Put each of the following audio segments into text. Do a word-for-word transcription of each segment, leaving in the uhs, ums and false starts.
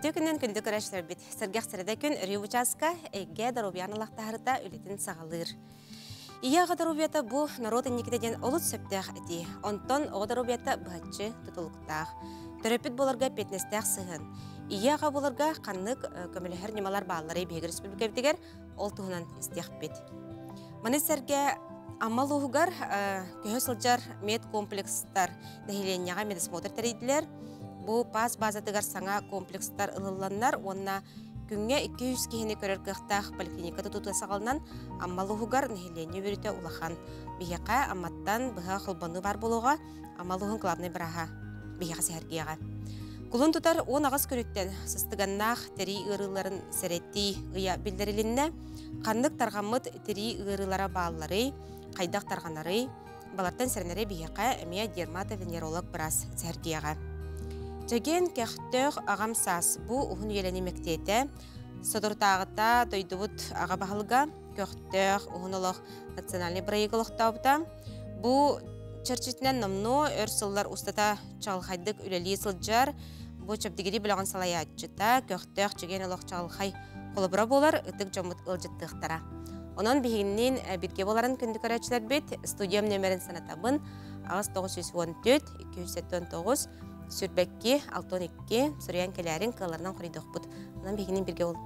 Өтөкүннен күндү көрәшләр бит. Сәргәх сәрәдә күн Рю участка әгә дарубияны лақтарыта үлетін сағалыр. Ия дарубията бу народ никеден олут сөптәх әти. Онтон о дарубията бачы тутулуктах. Төрөпит боларга петнестәх сыгын. Ия боларга каннык көмөлөһөр немалар баалары Беги республика битегер ол туһунан истәх бит. Маны сәргә амалугар көһөсөлҗар мед комплекстар нәһиленияга медосмотр тәридиләр. Бу пас базатыгар саңа комплекстар ылылланнар, онна күнгә ике йөз киһини көрөр кыхтах поликлиникада тутасагалнан аммалугар нәһилене бүрүтә улахан. Бияка амматтан быга хылбаны бар болуга амалугын главный браха бияка сәргияга. Кулун тутар он агыс көрүттен сыстыганнах тери ырыларын сәретти ыя билдирилинне каннык таргаммыт тери ырылара бааллары, кайдак тарганары, балартан сәрнәре бияка эмия дерматовенеролог брас сәргияга. Жеген кәхтөг ағам сас бу ухун елені мектейті. Содыртағыта дойдубут аға бағылға кәхтөг ухунулық национальный проекылық таупта. Бу чарчитінен намну өрсыллар устата чалхайдык үлелі сылджар. Бу чөпдігері біліған салаятчыта кәхтөг жеген олық чалхай қолыбыра болар үтік жамыт ылжыттықтара. Онан бігіннен бірге боларын күнді көрәчілер бет студиям нөмерін санатабын ағыз тоғыз жүз он төрт екі жүз сексен тоғыз Сүрбәкке, алтон икке, сүриян кәләрін кыларынан құридық бұд. Онан бігінен бірге ол.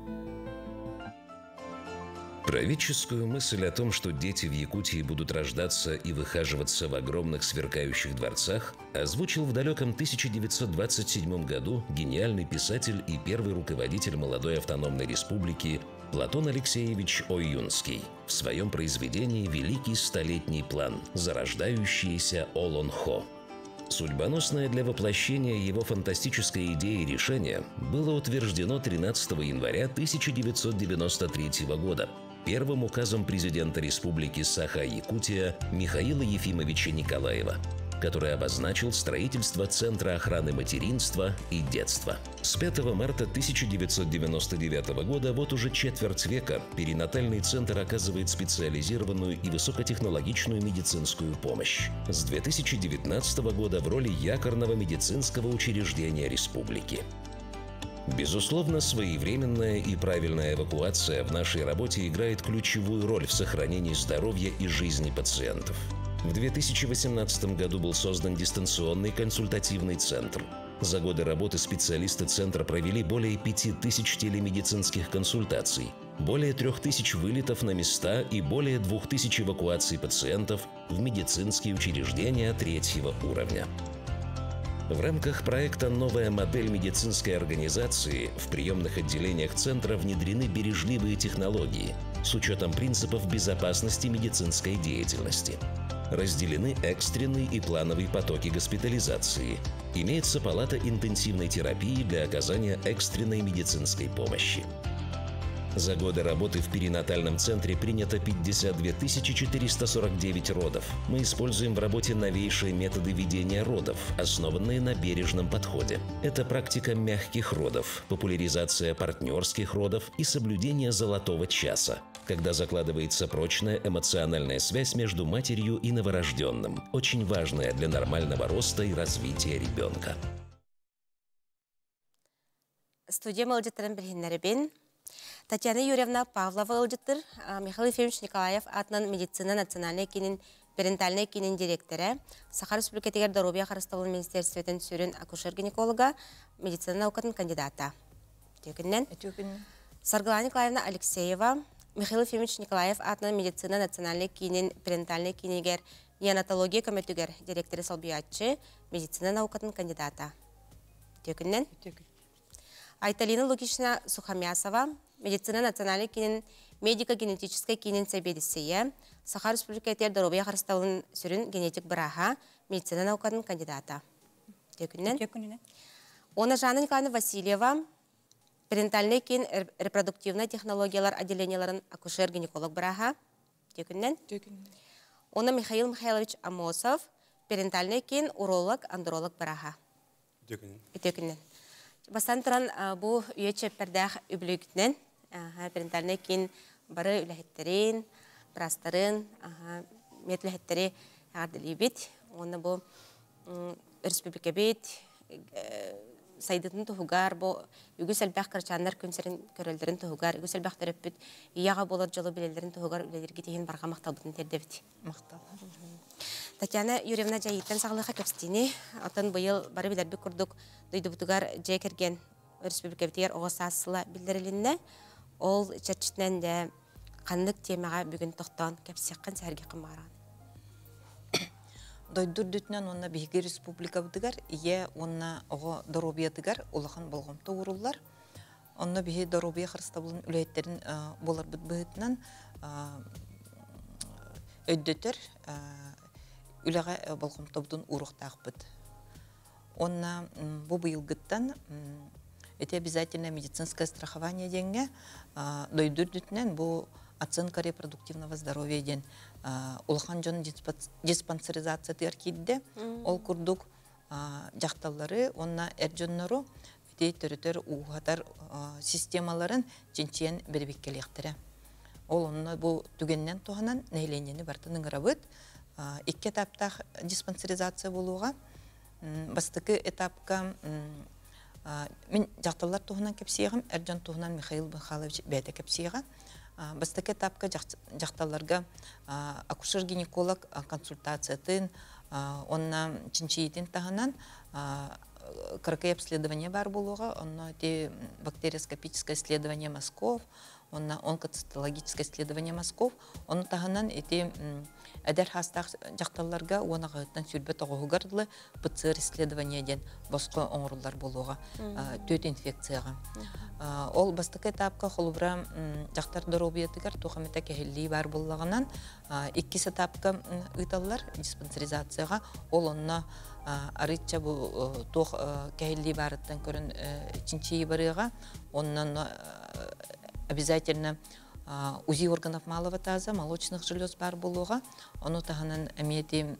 Правительскую мысль о том, что дети в Якутии будут рождаться и выхаживаться в огромных сверкающих дворцах, озвучил в далеком тысяча девятьсот двадцать седьмом году гениальный писатель и первый руководитель молодой автономной республики Платон Алексеевич Ойюнский в своем произведении «Великий столетний план. Зарождающееся Олонхо». Судьбоносное для воплощения его фантастической идеи решение было утверждено тринадцатого января тысяча девятьсот девяносто третьего года первым указом президента Республики Саха-Якутия Михаила Ефимовича Николаева, который обозначил строительство Центра охраны материнства и детства. С пятого марта тысяча девятьсот девяносто девятого года, вот уже четверть века, перинатальный центр оказывает специализированную и высокотехнологичную медицинскую помощь. С две тысячи девятнадцатого года в роли якорного медицинского учреждения республики. Безусловно, своевременная и правильная эвакуация в нашей работе играет ключевую роль в сохранении здоровья и жизни пациентов. В две тысячи восемнадцатом году был создан дистанционный консультативный центр. За годы работы специалисты центра провели более пяти тысяч телемедицинских консультаций, более трех тысяч вылетов на места и более двух тысяч эвакуаций пациентов в медицинские учреждения третьего уровня. В рамках проекта «Новая модель медицинской организации» в приемных отделениях центра внедрены бережливые технологии с учетом принципов безопасности медицинской деятельности. Разделены экстренный и плановый потоки госпитализации. Имеется палата интенсивной терапии для оказания экстренной медицинской помощи. За годы работы в перинатальном центре принято пятьдесят две тысячи четыреста сорок девять родов. Мы используем в работе новейшие методы ведения родов, основанные на бережном подходе. Это практика мягких родов, популяризация партнерских родов и соблюдение золотого часа, когда закладывается прочная эмоциональная связь между матерью и новорожденным, очень важная для нормального роста и развития ребенка. Студия молодежи Бен. Татьяна Юрьевна Павлова Олджитыр, Михаил Ефимович Николаев атынан медицина национальный кинин перинатальный кинин директоры, Саха Республика Тегер Доробия Харысталын министерстветін сүрін акушер-гинеколога, медицина наукатын кандидата. Текіннен. Саргала Николаевна Алексеева, Михаил Ефимович Николаев атынан медицина национальный кинин перинатальный кинигер неонатология комитюгер директоры Салбиятчы, медицина наукатын кандидата. Текіннен. Айталина Лукична Сухамясова, медицина национальный кинин медико-генетическая кинин сәбедісея, Саха Республика Тер Доробия Харысталын сүрін генетик браха, медицина наукатын кандидата. Текіннен. Она Жанна Николаевна Васильева, перинатальный кин репродуктивный технологиялар отделенияларын акушер-гинеколог браха. Текіннен. Она Михаил Михайлович Амосов, перинатальный кин уролог, андролог браха. Текіннен. Бастан тұран бұл үйе чеппердәқ үбілігітінен, перинатальный кин бары үләхеттерін, брастарын, метләхеттері ағардылы бет. Оны бұл республика бет, сайдытын туһугар, бу үгүс элбэх кырчаннар күнсерин көрөлдөрүн туһугар, үгүс элбэх төрөппүт ияга болор жолу билелерин туһугар үлелерги тиһин барга макталбытын тердебит. Мактал. Татьяна Юрьевна жайыттан саглыха кепстини. Атын быйыл бары билерби курдук дойдубутугар жай керген республика битер огосасыла билдирилинне. Ол чечтен де кандык темага бүгүн токтон кепсеккен сәрге кымаран. Дойдур дүтнен онна биһиги республика бутыгар, ие онна ого доробиятыгар улахан болгом тоуруллар. Онна биһи доробия хырстабылын үлөйеттерин болар бут быһытынан өйдөтөр үләгә болгом тобдун уруктакбыт. Онна бу быйылгыттан это обязательное медицинское страхование деньги. Дойдур дүтнен бу оценка репродуктивного здоровья ден улахан жон диспансеризация тиркидде ол курдук жакталлары онна эржоннору бите төрөтөр угатар системаларын жинчен бербеккелектире. Ол онна бу түгеннен туханан нейленени бартынын грабыт икки этаптах диспансеризация болууга бастыкы этапка мен жакталлар туханан кепсиягым эржон туханан Михаил Михайлович бете кепсияга. Бастык этапка жакталарга акушер-гинеколог консультациятын, онна чинчиитин таханан кыркы обследование бар болуга, онна те бактериоскопическое исследование мазков, онна онкоцитологическое исследование мазков, онна таханан эти әдәр хастах жакталарга онагыттан сүрбет огугарлы ПЦР исследование ден боско оңруллар болуга, төт инфекцияга. Ол бастык этапка холубра жактар доробиятыгар тухамета кехилли бар боллаганан икки этапка ыйталлар диспансеризацияга. Ол онна арытча бу тох кехилли барыттан көрүн ичинчи барыга, оннан обязательно УЗИ органов малого таза, молочных желез бар болуга, ону таханан әмети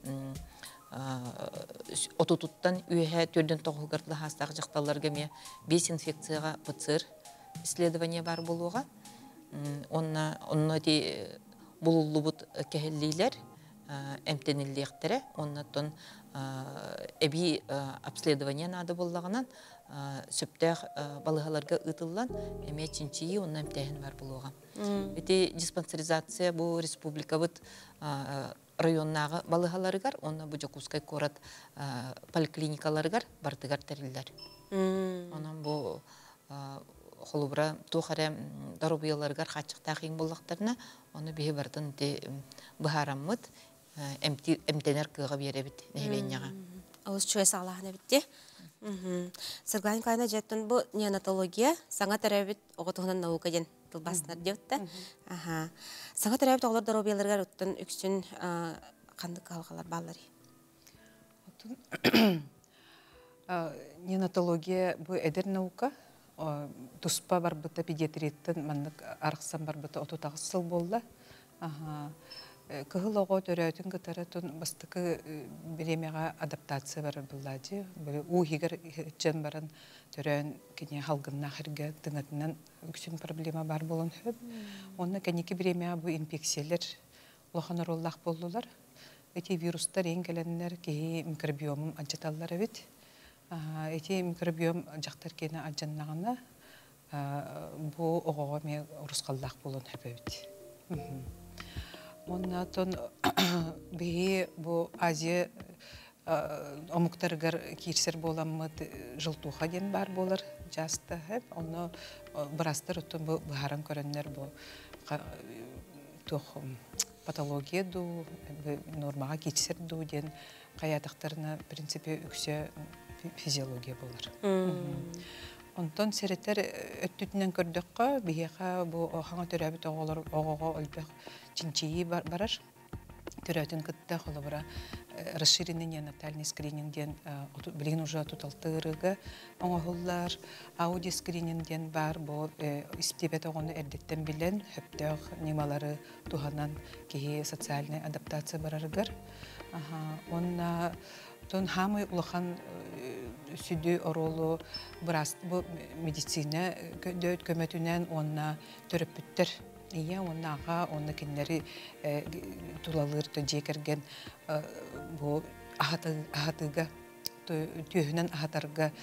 отутуттан үйе төрден тоғылгарлы хастағы жақталарга ме бес инфекцияға ПЦР исследование бар болуға. Онна де бұлулы бұд кәхеллейлер әмтенілдектері, оннаттан әбі обследование нады болағынан сөптәқ балығаларға ұтылан әме чинчиі онна әмтәхін бар болуға. Эти диспансеризация бұл республика бұд районнағы балығаларығар, онна бұл Жокускай корат поликлиникаларығар бартығар тәрілдер. Онан бұл холубра тухаре дарубияларығар қачықтағын болақтарына, оны бейі бардын бұхараммыд әмтенер кыға беребіт нәйбенняға. Олыс чуэ сағалағына бітті. Сырглайн кайна жеттін бұл неонатология, саңа тәрәбіт оғытығынан наука ден тылбасынар деутта. Саңа тәрәбіт оғылар дарубияларығар ұттын үксін қандық қалғалар баллары? Неонатология бұл әдір наука. Туспа бар бұта педиатрияттың маннық арықсан бар бұта отутағы сыл болды. Кығыл оғы төрәйтін күтәрәтін бастықы біремеға адаптация бар бұллади. Уғығыр жан барын төрәйін кене халғынна қырға тыңатынан үксін проблема бар болын хөп. Оны кәнекі біремеға бұл инфекциялар ұлақанар олақ болдылар. Эти вирустар ең кәләнлер кейі микробиомым аджаталар әбет. Эти микробиом жақтар кені аджаннағына бұл оғыға мен ұрысқаллақ болын хөп әбет. Оннан бейі бұл Азия омуктаргар кирсер боламыд жылтуға ден бар болар жасты. Оны бірастыр ұттын бұл бұхаран көрінлер бұл патология ду, нормаға кирсер ду ден қаядықтарына принципе үксе физиология болар. Онтон сереттер өттүтінен көрдіққа, бейеға бұл оғаңа төрәбіт оғыға өлбек чинчиyi барар. Төрәтін күтті қолы бұра расширенный неонатальный скринингден білген уже туталты ұрығы оңығылар, ауди скринингден бар бұл істебет оғыны әрдеттен білен хөптіғ немалары туғанан кейі социальный адаптация барарығыр. Онна тон хамы улахан сүді оролу бұраст бұл медицина дөт көмөтінен онна төріп бүттір. Ия, онна аға, онна кенлері тулалыр жекерген бұл ағатыға, түйінен ағатарға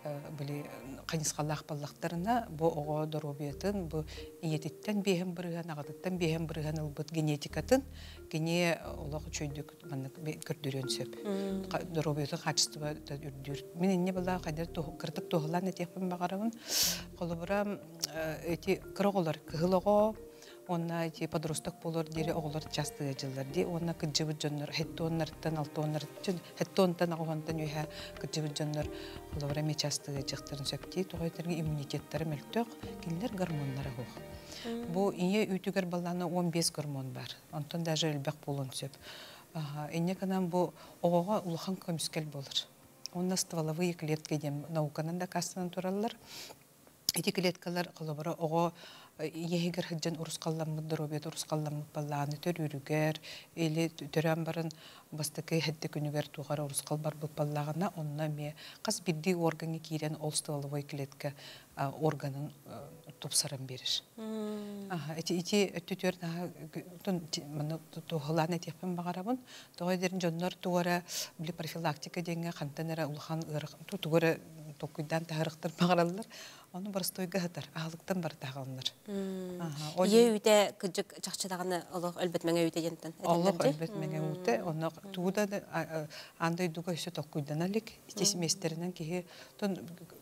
были канисқаллах баллахтарына бу ого доробиятын бу иетиттен бехем бырыган агадыттан бехем бырыган ылбыт генетикатын гене олох чөйдүк манны көрдөрөн сөп доробиятын качество үрдүр мен не бала кадер кыртык тоглан этепин багарабын колубура эти кроголар кылого онна эти подросток болор дире оголор часты жылдар ди онна кыжыбы жоннор хеттоннардан алтоннардан хеттонтан агонтан үйе кыжыбы жоннор колобра ме часты жыктырын сөпти тогойтерге иммунитеттери мөлтөк кинлер гормоннары хох бу ие үтүгөр баланы он беш гормон бар онтон даже элбек болон сөп эне канан бу огого улахан көмүскел болор онна стволовые клетки дем науканан да кастан тураллар эти клеткалар колобра ого егер хыджан урускалламмыт доробет урускалламмыт балланы төрүрүгер или төрөн барын бастыкы хедде күнүгер тугар урускал бар бут баллагана онна ме кас бидди органы кирен ол стволовой клетка органын тупсарын бериш. Аха эти эти өттөр да тон мына тухланы тепен багарабын тогойдерин жоннор тугара били профилактика деңге кантанера улхан ырык тугара токуйдан тарыктыр багаралар. Оны барстойга хатар, аалыктан бар тагылнар. Аха. Ие үтә кыжык чакчыдаганы олох өлбөт меңе үтә жентен. Олох өлбөт меңе үтә, оны тууда андай дуга өсө токуйдан алык, семестеринен кеге тон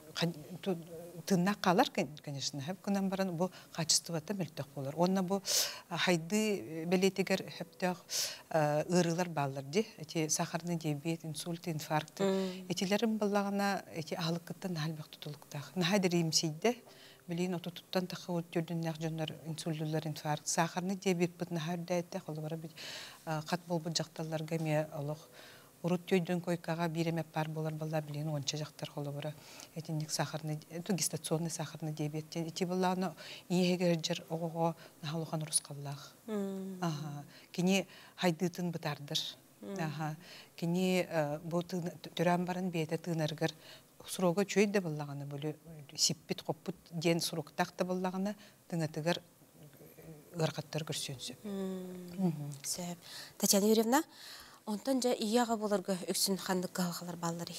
тынна калар, конечно, хеп кунан баран бу качеството мөлтөк болор. Онна бу хайды белетигер хептөк ырылар баллар ди, эти сахарный диабет, инсульт, инфаркт. Этилерин баллагына эти аалыккыттан халбак тутулуктак. Нахадыр имсийде билин отуттан такы өттөрдүн жоннор инсультлар, инфаркт, сахарный диабет бут нахарда этте колбара бит кат болбу жакталарга ме алох урут төйдөн койкага биремеп бар болар балдар билин онча жактар колбара этинник сахарный гестационный сахарный диабет эти балланы иегер жер ого нахалухан рускаллах. Аха кини хайдытын бытардыр. Аха кини бу төрөн барын бете тынаргар сурога чөйдө баллаганы бөлө сиппит коппут ден суруктакта баллаганы тыңатыгар ыркаттар көрсөнсө. Сөп. Татьяна Юрьевна, онтон жа ияга болорго өксүн хандык калгалар баллары.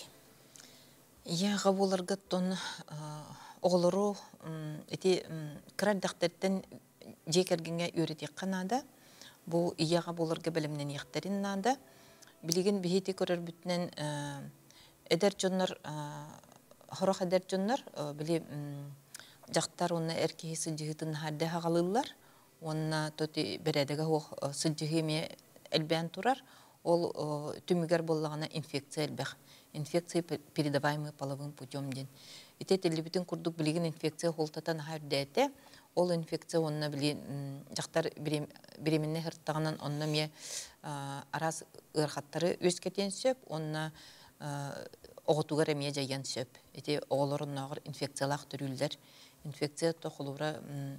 Ияга болорго тон оголору эти кырардактардан жекергенге үйрөтек канада. Бу ияга болорго билимнен яктарын нада. Билеген бихити көрөр бүтүнөн эдер жоннор хорох эдер жоннор били жактар уны эркеси сыжыгытын хадда хагалылар. Онна тоти бередеге хох сыжыгыме элбен турар. Ол түмүгер боллагана инфекция элбех. Инфекция передаваемый половым путем ден. Ите телебитин курдук билеген инфекция холтатан хардете. Ол инфекция онна били жактар биреминне хырттагынан онна ме арас ырхаттары өскетен сөп, онна оготугар эмие жайган сөп. Ите оголорун нагыр инфекциялак төрүлдер. Инфекция тохулура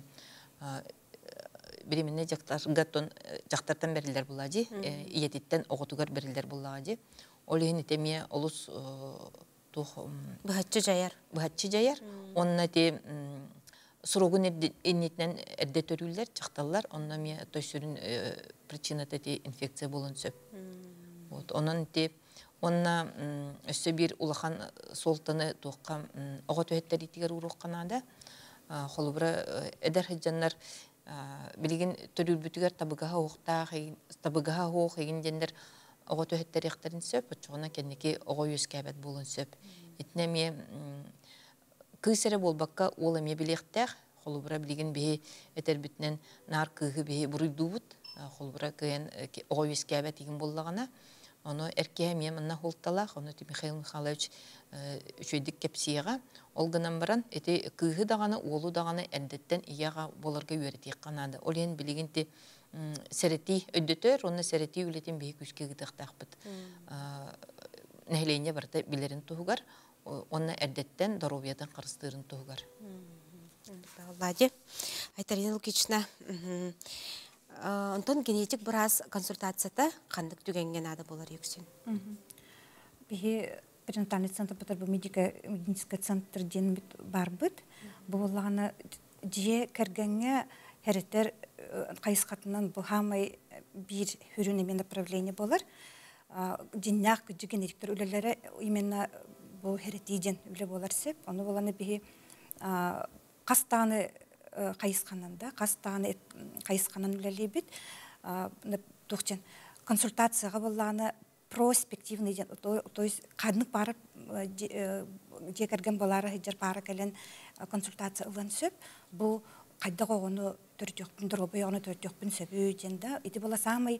биреминне жактарга тон жактартан берилер булади, иетиттен оготугар берилер булади. Ол ин темие олус тух бахатчы жаяр. Бахатчы жаяр. Онна те сурогун эннитнен эрде төрүлдер, жакталлар, онна ме тойсүрүн причина тети инфекция болон сөп. Вот онан те онна өссө бир улахан солтаны туакка ого төһеттер итигер урукканада холубра эдер хыжаннар билген төрүлбүтүгер табыгаха уктаа табыгаха хоох эгин жендер ого төһеттер яктерин сөп, очуна кенеки ого юскабет болон сөп. Этнеме кысере болбакка ол эме билектер холубра билген бе этер бүтнен нар кыгы бе буруйдубут холубра кыен ого юскабет эгин боллагана. Оно эркеме мына холталах, оно Михаил Михайлович үчөйдик кепсиега олганан баран эти кыгы даганы олу даганы эндеттен ияга болорго үйрөтек канады. Ол ен билигинти серети өдөтөр, оны серети үлетен бейик үскө гыдактакпыт. Нехлене барда билерин тугар, оны эрдеттен доробиядан кырыстырын тугар. Лади. Айтарина Лукична, Антон генетик біраз консультацията қандық түгенген ады болар өксін? Бихе перинатальный центр бұтар бұл медицинский центр ден бар бұд. Бұл олағына же кәргенге әреттер қайысқатынан бұл хамай бір хүріне мен направление болар. Деннақ генетиктер өлелері именно бу херетиден үле болар сеп. Оны боланы бихи кастаны кайысканында, кастаны кайысканын үлелей бит. Тухчен консультацияга болланы проспективный, то есть каднык барып жекерген болары хеджер бары келен консультация ылан сөп. Бу кайда когону төртөкпүн дробой оны төртөкпүн сөбү женда. Ити бола самый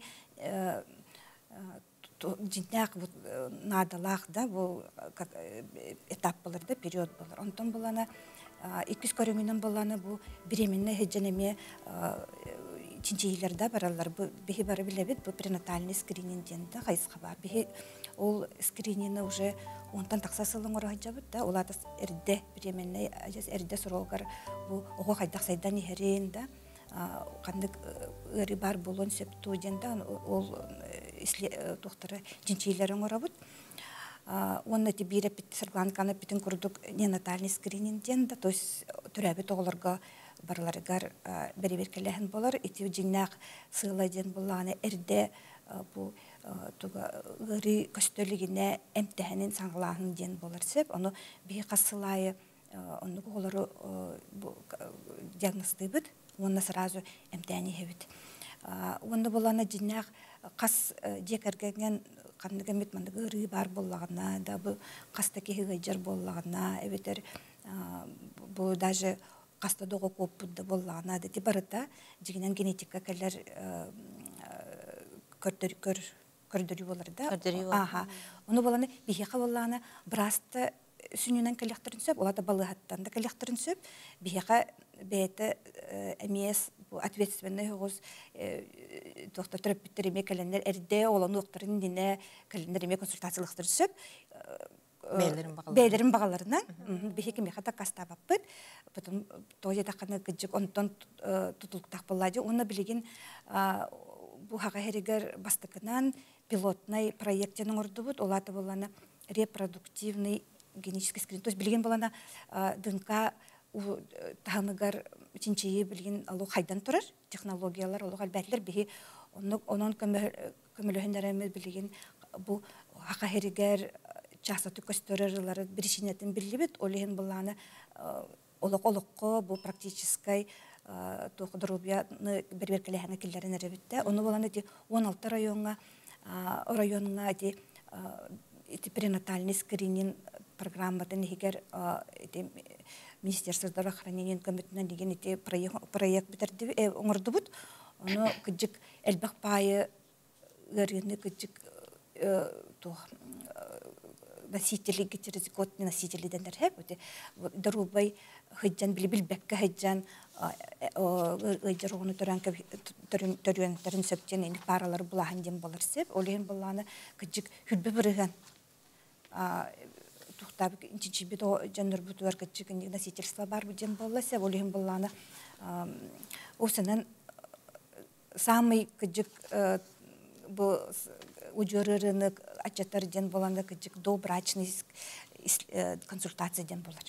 жинтяк надалах да, бу этап болар да, период болар. Онтон боланы иккис көрүңүнөн боланы бу беременный хедженеме чинчейлерде баралар. Бу бихи бары билебит, бу пренатальный скрининг женда кайыска бар. Бихи ол скрининг уже онтан такса сылың ора жабыт да, олата эрде беременный ажас эрде суролгар бу ого кайдак сайдан ихерен да, кандык ыры бар болон септу женда ол доктора чинчейлерин орабыт. Онна ти бире пит сыргланканы питин курдук ненатальный скрининг женда, то есть төрөбүт оголорго барларыгар бери-беркелехин болар. Ити жиннак сыйла ден боланы эрде бу туга ыры көстөлүгүнө эмтехенин саңлаахын ден болар сеп. Ону бии касылайы ону голору диагностыбыт. Онна сразу эмтехени хебит. Онда боланы жиннак кас жекерген кандыгамет мандыгы ыры бар боллагына да, бу кастаки хыгайжар боллагына, эбетер бу даже каста дого коппудда боллагына да барыта жигинен генетика келер көрдөр көрдөрү болар да. Аха. Ону боланы бихиха болланы браста сүнүнөн коллекторун сөп, олата балыхаттан да коллекторун сөп, бихиха бете эмес бу ответственный хогус доктор терапевттер эме келендер эрде олону докторун дине келендер эме консультациялыктыр сөп. Бейлерин багаларынан бихи кеме хата кастабаппыт. Потом тоже таканы кыжык онтон тутулуктак боллады. Оны билеген бу хага херигер бастыкынан пилотный проектенин ордубут. Олаты боланы репродуктивный генетический скрининг. То есть билеген боланы ДНК тахыныгар чинчейи билген алу хайдан турар. Технологиялар алу албәтлер бихи онон көмөлөһүндөрөмө билеген бу хага херигер часаты көстөрөрлөр биришинетин билибит. Олehen буланы олок-олокко бу практической тохдорубияны бер-беркелехне киллерин эребитте. Ону буланы ди он алты районга районуна ди ити пренатальный скрининг программатын хигер ити Министерство здравоохранения комитетинен деген ити проект битерди оңордубут. Ону кыжык элбак пайы гөрүнү кыжык то носители гетерозиготный носители дендер хеп өте дорубай хыджан билбил бекке хыджан ыйжырыгыны төрәнкә төрәнтерин сөптен ини паралар булаһын дем болар сеп олен буланы кыжык хүлбе бирген тухтап инчи бит жаннар бутуар кыжык носительство бар бу дем болла сеп олен буланы осынын самый кыжык бу уҗорырыны ачатар ден боланда кыжык добрачный консультация ден болар.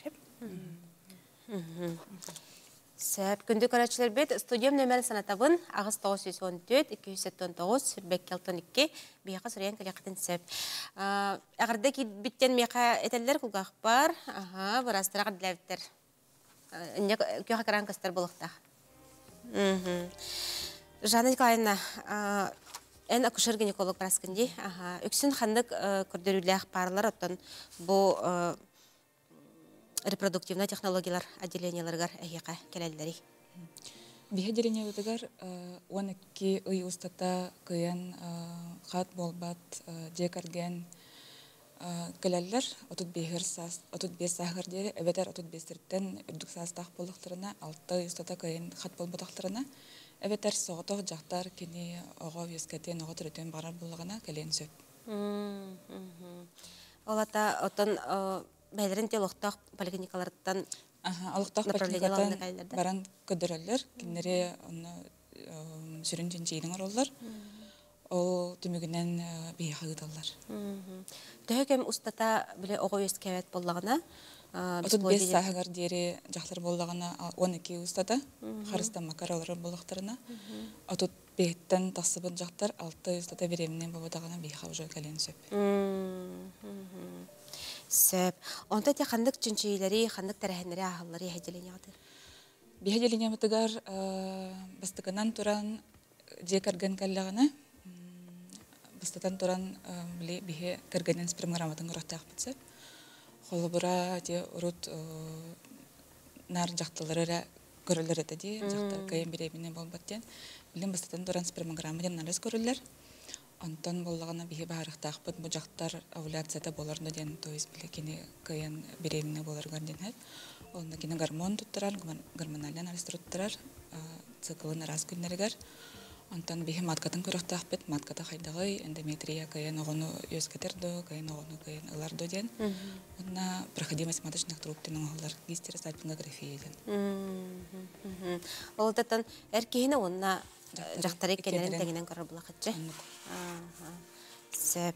Сөп күндү көрәчләр бит студиям нөмер санатабын агыс тогуз йөз он төрт эки йөз сексен тогуз беккелтон эки бияка сөрән калектен сөп. Агырда ки биттен мека этелләр кулгак бар. Аха, барастыра гадләвтер. Инде көһә каран кастар булыкта. Мм. Жанна Николаевна, эн акушер гинеколог праскынди. Аха, үксүн хандык көрдөрүләх парлар оттон бу репродуктивный технологиялар отделенияларга әйәкә келәлләри. Бихе отделенияларга он iki ый устата кыян хат болбат декарген келәлләр отут бехер сас отут бес сахар дире эбетер отут бестиртен үрдүк састак болуктарына алты устата кыян хат болбатактарына эбетер соготок жактар кини ого вескетен ого төрөтөн барар булгана келен сөп. Мм. Олата отон бәйләрен телохтак поликлиникалардан аха алыктак поликлиникадан баран көдөрөллөр кинере аны сүрүнжен жейдин ороллар ол түмүгүнөн бие хагыдаллар. Төһөкем устата биле ого өскәбәт боллагына отут бес сахар дире жактар боллагына он iki устата харыста макаралар боллактарына отут беттен тасыбын жактар алты устата беремнен болбодагына бие хабжо келен сөп. Сөп. Онда те хандык чүнчейлери, хандык тәрәһеннәре ахаллары яһиделен ятыр. Биһәделине мытыгар бастыкынан туран же кәргән кәлләгәне бастатан туран биле биһе кәргәнен спермаграмматын гырактак битсә. Холобура те урут нар жактылары көрөлөр эти жактар кайын беребине болбаттен. Билем бастатан туран спермаграммадан нарыз көрөлөр. Антон боллагана биһе барыктак бит бу жактар овуляцияда болорны ден, то есть биле кини кайын беребине болорган ден хәт. Онда кини гормон туттырар, гормональ анализ туттырар, циклын раз күннәргәр. Антон биһе маткатын көрөктак бит, матката хайдагы эндометрия кайын огону өскәтердө, кайын огону кайын ылардо ден. Онда проходимость маточных труб тенең алар гистеросальпингография ден. Ол таттан эркеһине онна жактары кенерен тегенен көрөр була хатчы. Сөп.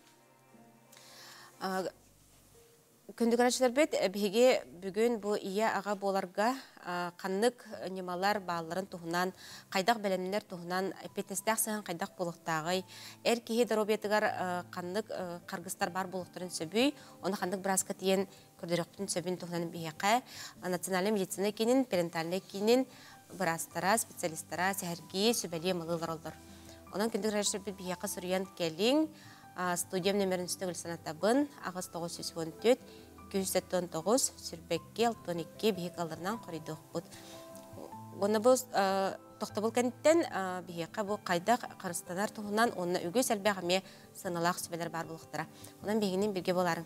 Күндүк арачылар бет биге бүгүн бу ия ага боларга каннык немалар бааларын туһунан кайдак белемнер туһунан эпетестак сыган кайдак булыктагы эр киһи доробетигар каннык каргыстар бар булыктарын сөбүй оны каннык браска тиен көрдөрөктүн сөбүн туһунан бияка национальный медицина кинин перинатальный кинин брастара специалисттара сәһәрги сөбәле малылар алдар. Онан күндүк арачылар бет бияка сурьян келин студиям номерин үстөгүл санатабын агыс тогуз жүз он төрт эки жүз сексен тогуз сүрбекке алтын эки бихик алдарынан коридок бут. Оны бу тохтобул кенттен бихикка бу кайдак карыстанар туһунан онна үгү сәлбәгәме сыналак сүбәләр бар булыктыра. Онан бигинен бирге боларың.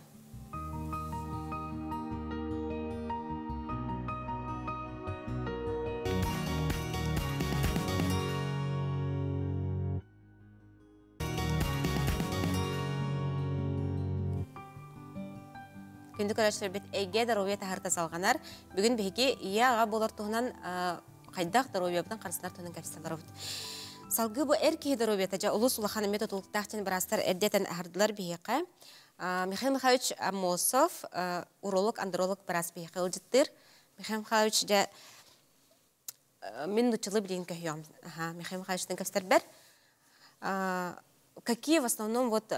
Күндүк арачылар бит эйге даровия тахарта салганар. Бүгүн биһиги ия ага болар туһунан кайдак даровиябытын карсынар туһунан капсалар бут. Салгы бу эрки даровия тажа улус улахан метод улуктахтын брастар эрдетен ахардылар биһига. Михаил Михайлович Амосов, уролог, андролог брас биһига улжыттыр. Михаил Михайлович да минутчылы билин көйөм. Ага, Михаил Михайловичтын капстар бер. Какие в основном вот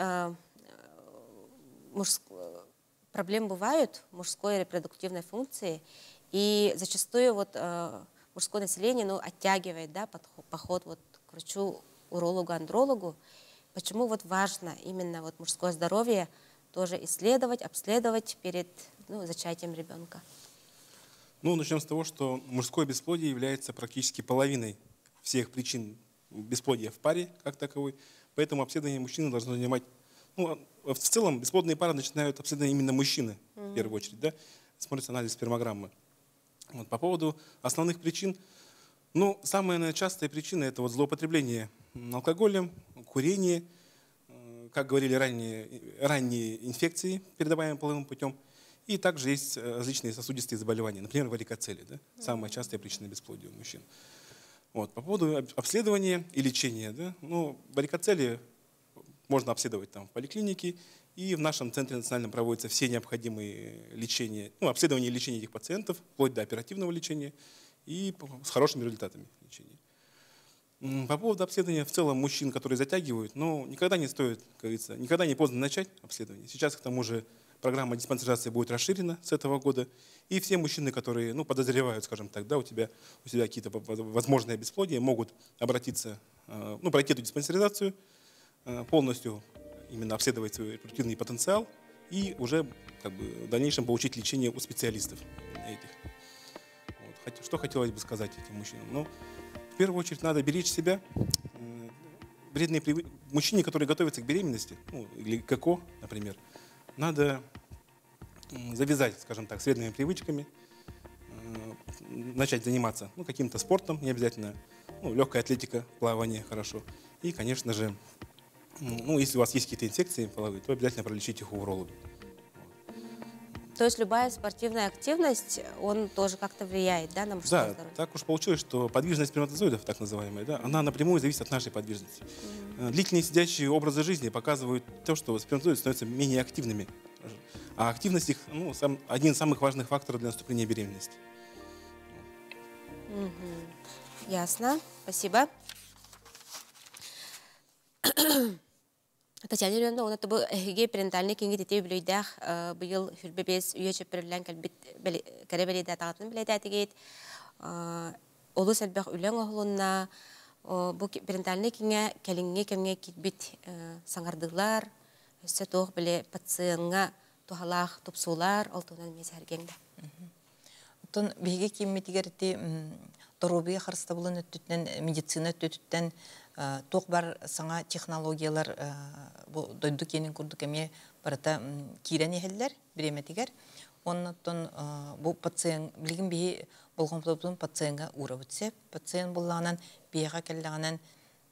проблемы бывают мужской репродуктивной функции, и зачастую вот э, мужское население ну, оттягивает да, подход, поход вот, к врачу, урологу, андрологу. Почему вот важно именно вот мужское здоровье тоже исследовать, обследовать перед ну, зачатием ребенка? Ну, начнем с того, что мужское бесплодие является практически половиной всех причин бесплодия в паре как таковой, поэтому обследование мужчины должно занимать. Ну, в целом, бесплодные пары начинают обследование именно мужчины, mm-hmm. в первую очередь, да, смотрится анализ спермограммы. Вот, по поводу основных причин, ну, самая наверное, частая причина – это вот злоупотребление алкоголем, курение, как говорили ранее, ранние инфекции, передаваемые половым путем, и также есть различные сосудистые заболевания, например, варикоцеле, да, mm-hmm. самая частая причина бесплодия у мужчин. Вот, по поводу обследования и лечения, да, ну, варикоцеле можно обследовать там в поликлинике, и в нашем центре национальном проводятся все необходимые лечения, ну, обследование и лечение этих пациентов, вплоть до оперативного лечения, и с хорошими результатами лечения. По поводу обследования в целом мужчин, которые затягивают, ну, никогда не стоит, как говорится, никогда не поздно начать обследование. Сейчас, к тому же, программа диспансеризации будет расширена с этого года, и все мужчины, которые, ну, подозревают, скажем так, да, у тебя, у тебя какие-то возможные бесплодия, могут обратиться, ну, пройти эту диспансеризацию, полностью именно обследовать свой репродуктивный потенциал и уже как бы, в дальнейшем получить лечение у специалистов этих. Вот. Что хотелось бы сказать этим мужчинам? Ну, в первую очередь надо беречь себя. Вредные привы... Мужчине, который готовится к беременности, ну, или к ЭКО, например, надо завязать, скажем так, с вредными привычками, начать заниматься ну, каким-то спортом, не обязательно, ну, легкая атлетика, плавание хорошо. И, конечно же, ну, если у вас есть какие-то инфекции половые, то обязательно пролечить их у уролога. То есть любая спортивная активность, он тоже как-то влияет, да, на мужское да, здоровье? Да, так уж получилось, что подвижность сперматозоидов, так называемая, да, она напрямую зависит от нашей подвижности. Mm-hmm. Длительные сидячие образы жизни показывают то, что сперматозоиды становятся менее активными. А активность их ну, сам, один из самых важных факторов для наступления беременности. Mm-hmm. Ясно, спасибо. Татьяна Юрьевна, он это был эге перинатальный кинги детей блюдах, был хюльбебес уече перелен кальбит каребели дататын блюда тегет, олу сальбах үлен оғлунна, бу перинатальный кинге калинге кемге китбит саңардылар, өсі тоқ біле пациентға тухалах тупсулар, алтынан месәргенді. Тон беге кимметигерти торобия харыста булын өттүттен медицина өттүттен тоқ бар саңа технологиялар дойду кенин курдук эме барата кирен эхеллер биреметигер. Оннотон бу пациент билген бии болгон топтун пациентга урабытсе, пациент булганан бияга келлаганан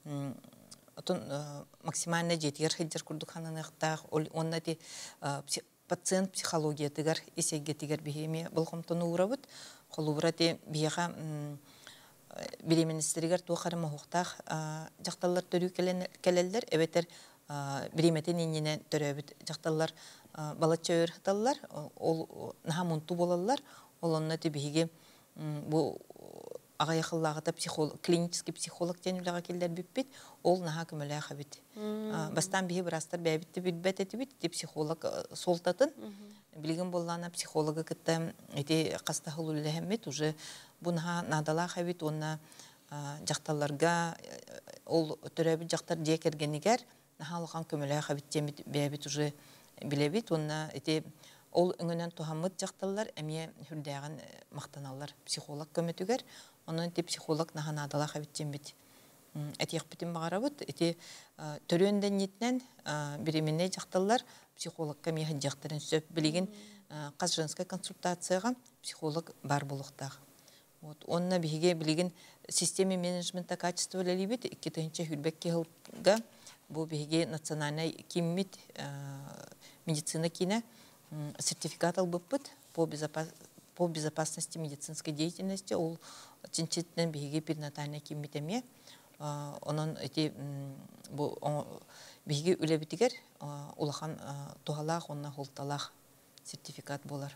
отон максимально жетигер хеджер курдук хананактак оннати пациент психология тигер исеге тигер бихеме болгомтон урабыт холубрати бияга биременестеригер туохарыма хуктах жакталлар төрү келелер эбетер биреметен инне төрөбүт жакталлар балача өрталлар ол нахамунту болалар олонна тибиге бу ага якыллагыта психолог клинический психолог денүлага келдер биппит ол наха көмөлө хабит бастан бии брастар бебитти билбет этибит психолог солтатын билген боллана психолога кытта эти кастахылулы хэммет уже бунаха надала хабит онна жакталарга ол төрөбүт жактар жекергенигер нахалган көмөлө хабит жемит бебит уже билебит онна эти ол өңөнөн тухаммыт жакталар эме хүрдөгөн мактаналар психолог көмөтүгер онун тип психолог наха надала хабит жемит этих битим багарабыт эти төрөндөн нитнен биремине жакталар психолог кемеһен жактарын сөп билген каз женская консультацияга психолог бар булуктак. Вот онна биге билген система менеджмента качества лебит иккетенче хүлбекке хылга бу биге национальный киммит медицина кине сертификат албыппыт по безопас по безопасности медицинской деятельности ол чинчиттен биге перинатальный киммитеме онон эти бу биге үлебитигер улахан тухалах онна холталах сертификат болар.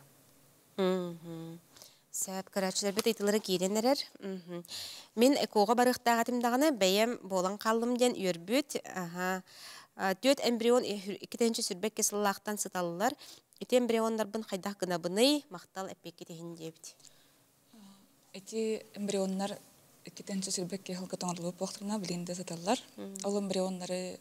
Сәп карачылар бит айтылары киренерер. Мен экога барыктагатымдаганы бәем болан калдым ден үрбүт. Аха. Төт эмбрион икенче сүрбек кесыллактан сыталлар. Эти эмбрионнарбын кайдак гына быны мактал эпекке тегин дебит. Эти эмбрионнар икенче сүрбек кесылга тоңдырылып вакытына билинде сыталлар. Ал эмбрионнары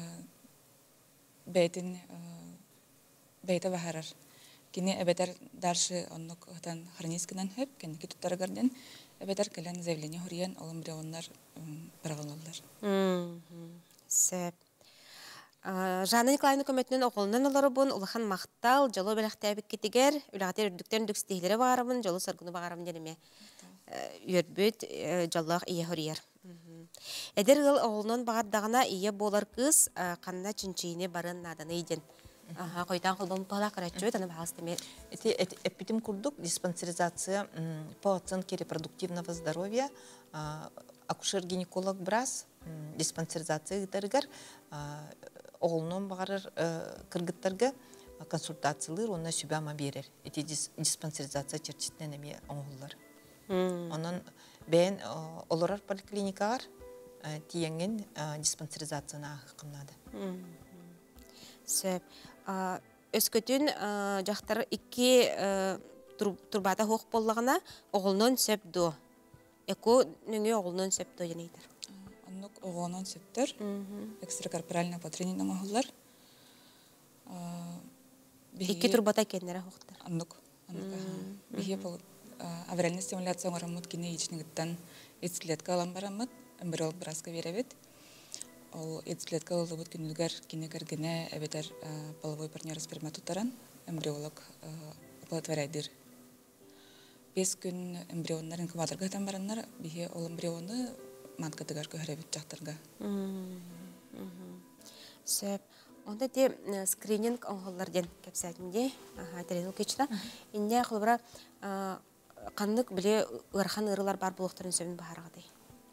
бәйтин бәйте бахарар. Кини эбетер дальше оннук отан хронический хэп, кини китуттар гарден, эбетер келен заявление хурьян ол эмбрионнар баргалалар. Сәп. Жанна Николаевна көмөтүнөн окулунан олары бун улахан мактал, жолу белектебик кетигер, үлагатер үрдүктөрүн дүкстейлери багарабын, жолу саргыны багарабын дереме. Үрбүт жоллах ие хурьяр. Эдер гыл окулунан багардагына ие болар кыз, канна чинчине барын наданы иден. Ага, койдан колбон пала карачу, таны багастыме. Эти эпидем курдук диспансеризация по оценке репродуктивного здоровья, акушер-гинеколог брас, диспансеризация гитаргар, оголнон багарыр кыргыттарга консультациялар онна сүбама берер. Эти диспансеризация черчитнен эме оңуллар. Онон бен олорар поликлиникалар тиеңген диспансеризацияны акымнады. Сөп. Өскөтүн жақтары икки турбата хоқ боллағына оғылнын сөп до. Эко нүңе оғылнын сөп до женейтір. Оннук оғылнын сөптір. Экстракорпоральный потренинг оғылар. Икки турбата кеннері хоқтыр. Оннук. Бихе бұл авриальный стимуляция оңарамыд кене ечінігіттен эцклетка алан барамыд. Эмбриол браска веребет. Ол эцклетка олыбыт күнүгер кинекергене эбетер половой партнер сперма тутаран эмбриолог оплодотворяйдыр. Бес күн эмбрионнар инкубаторга тан бараннар бихе ол эмбрионы маткатыгар көһөрөбүт жактарга. Сөп. Онда те скрининг оңголларден кепсәтинде, аха тренинг кечта. Инде хылбара кандык биле ырхан ырылар бар булуктарын сөбүн баарагыдай.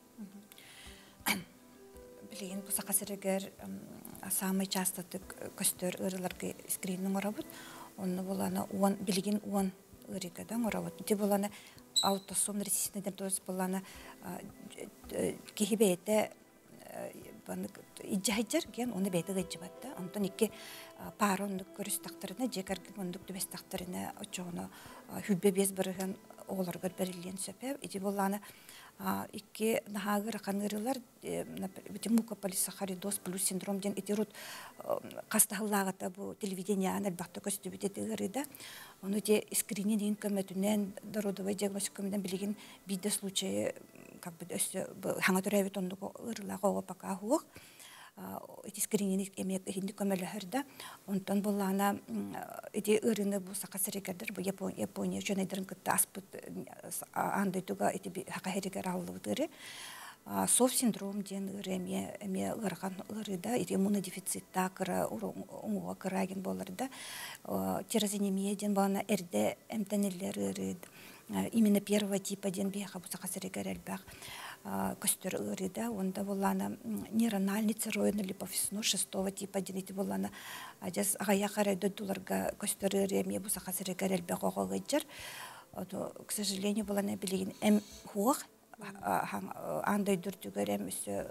Билген бұса қасырегер самый часто көстер ұрыларға скрининг орабыд. Оны боланы билген он ұрыгадан орабыд. Де боланы аутосом ресистентен тоз боланы кехебейті иджайжар ген оны бейті гайжыбатта. Онтон икки пара ондук көрістақтарына, жекаргын ондук дөбестақтарына очоғына хүббе без бірігін оғыларғар берілген сөпе. Иди боланы икки нахагы рақанырылар, бітім мукополисахаридоз плюс синдром ден итерут қастағылағыта бұл телевидение әлбақты көсті бітеті ғырыда. Оны де скринин ең көмәтінен, дородовай диагностикамдан білеген биді случайы как бы хаңа төрәбет ондық ырылағы оға пока хуық. Эти скрининг эмек хинди көмөлөһөрдө онтон булана эти ырыны бу сакасырыгадыр бу Япония жөнөйдөрүн кытта аспыт андыйдуга эти хакахеригер аллыбытыры сов синдром ден ырыме эме ырган ырыда эти иммунодефицитта кыра уңуга кыраген боларда тирозинемия ден бана эрде эмтенелер ырыд именно первого типа ден бияха бу сакасырыгер элбак костер ырыда, онда болана нейрональный цирроидный липофизно шестого типа денети болана ажас агая карайды дуларга костер ырыме бу сакасыры карелбе гогойжар. К сожалению, болана билеген эм хуак андай дүртүгөрем өсө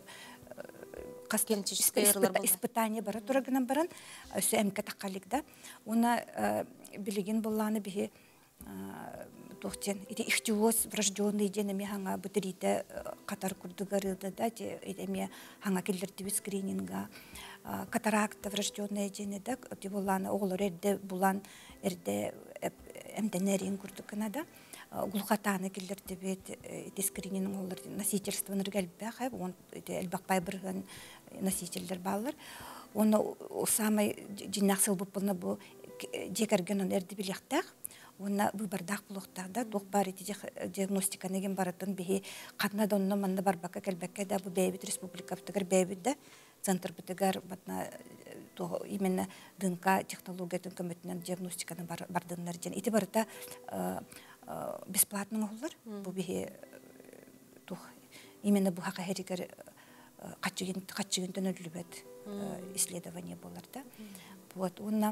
испытание бара турагынан баран өсө эмке таккалыкда. Уна билеген боланы бихи Тухтен, это ихтиоз врожденный день, мы ханга батарея катар курдугарыда, да, это мы ханга киллертивы скрининга, катаракта врожденный день, да, это булан оглор эрде булан эрде эмденерин курдукана, глухатаны киллертивы это скрининг оглор носительство ныргальбах, он это элбакпай бирген носительдер баллар, он самый динаксыл бупылны бу жекерген он эрде билектах. Уна выбордах плохтада дух бар эти диагностика неген баратын бихи катна донно манда барбака келбекке да бу бейбит республика битгер бейбит да центр битгер батна то именно ДНК технологиятын көмөтүнөн диагностиканы бардыннар жен ити барыта бесплатный олар бу бихи дух именно бу хака херигер качыгын качыгын өлүбөт исследование боларда вот уна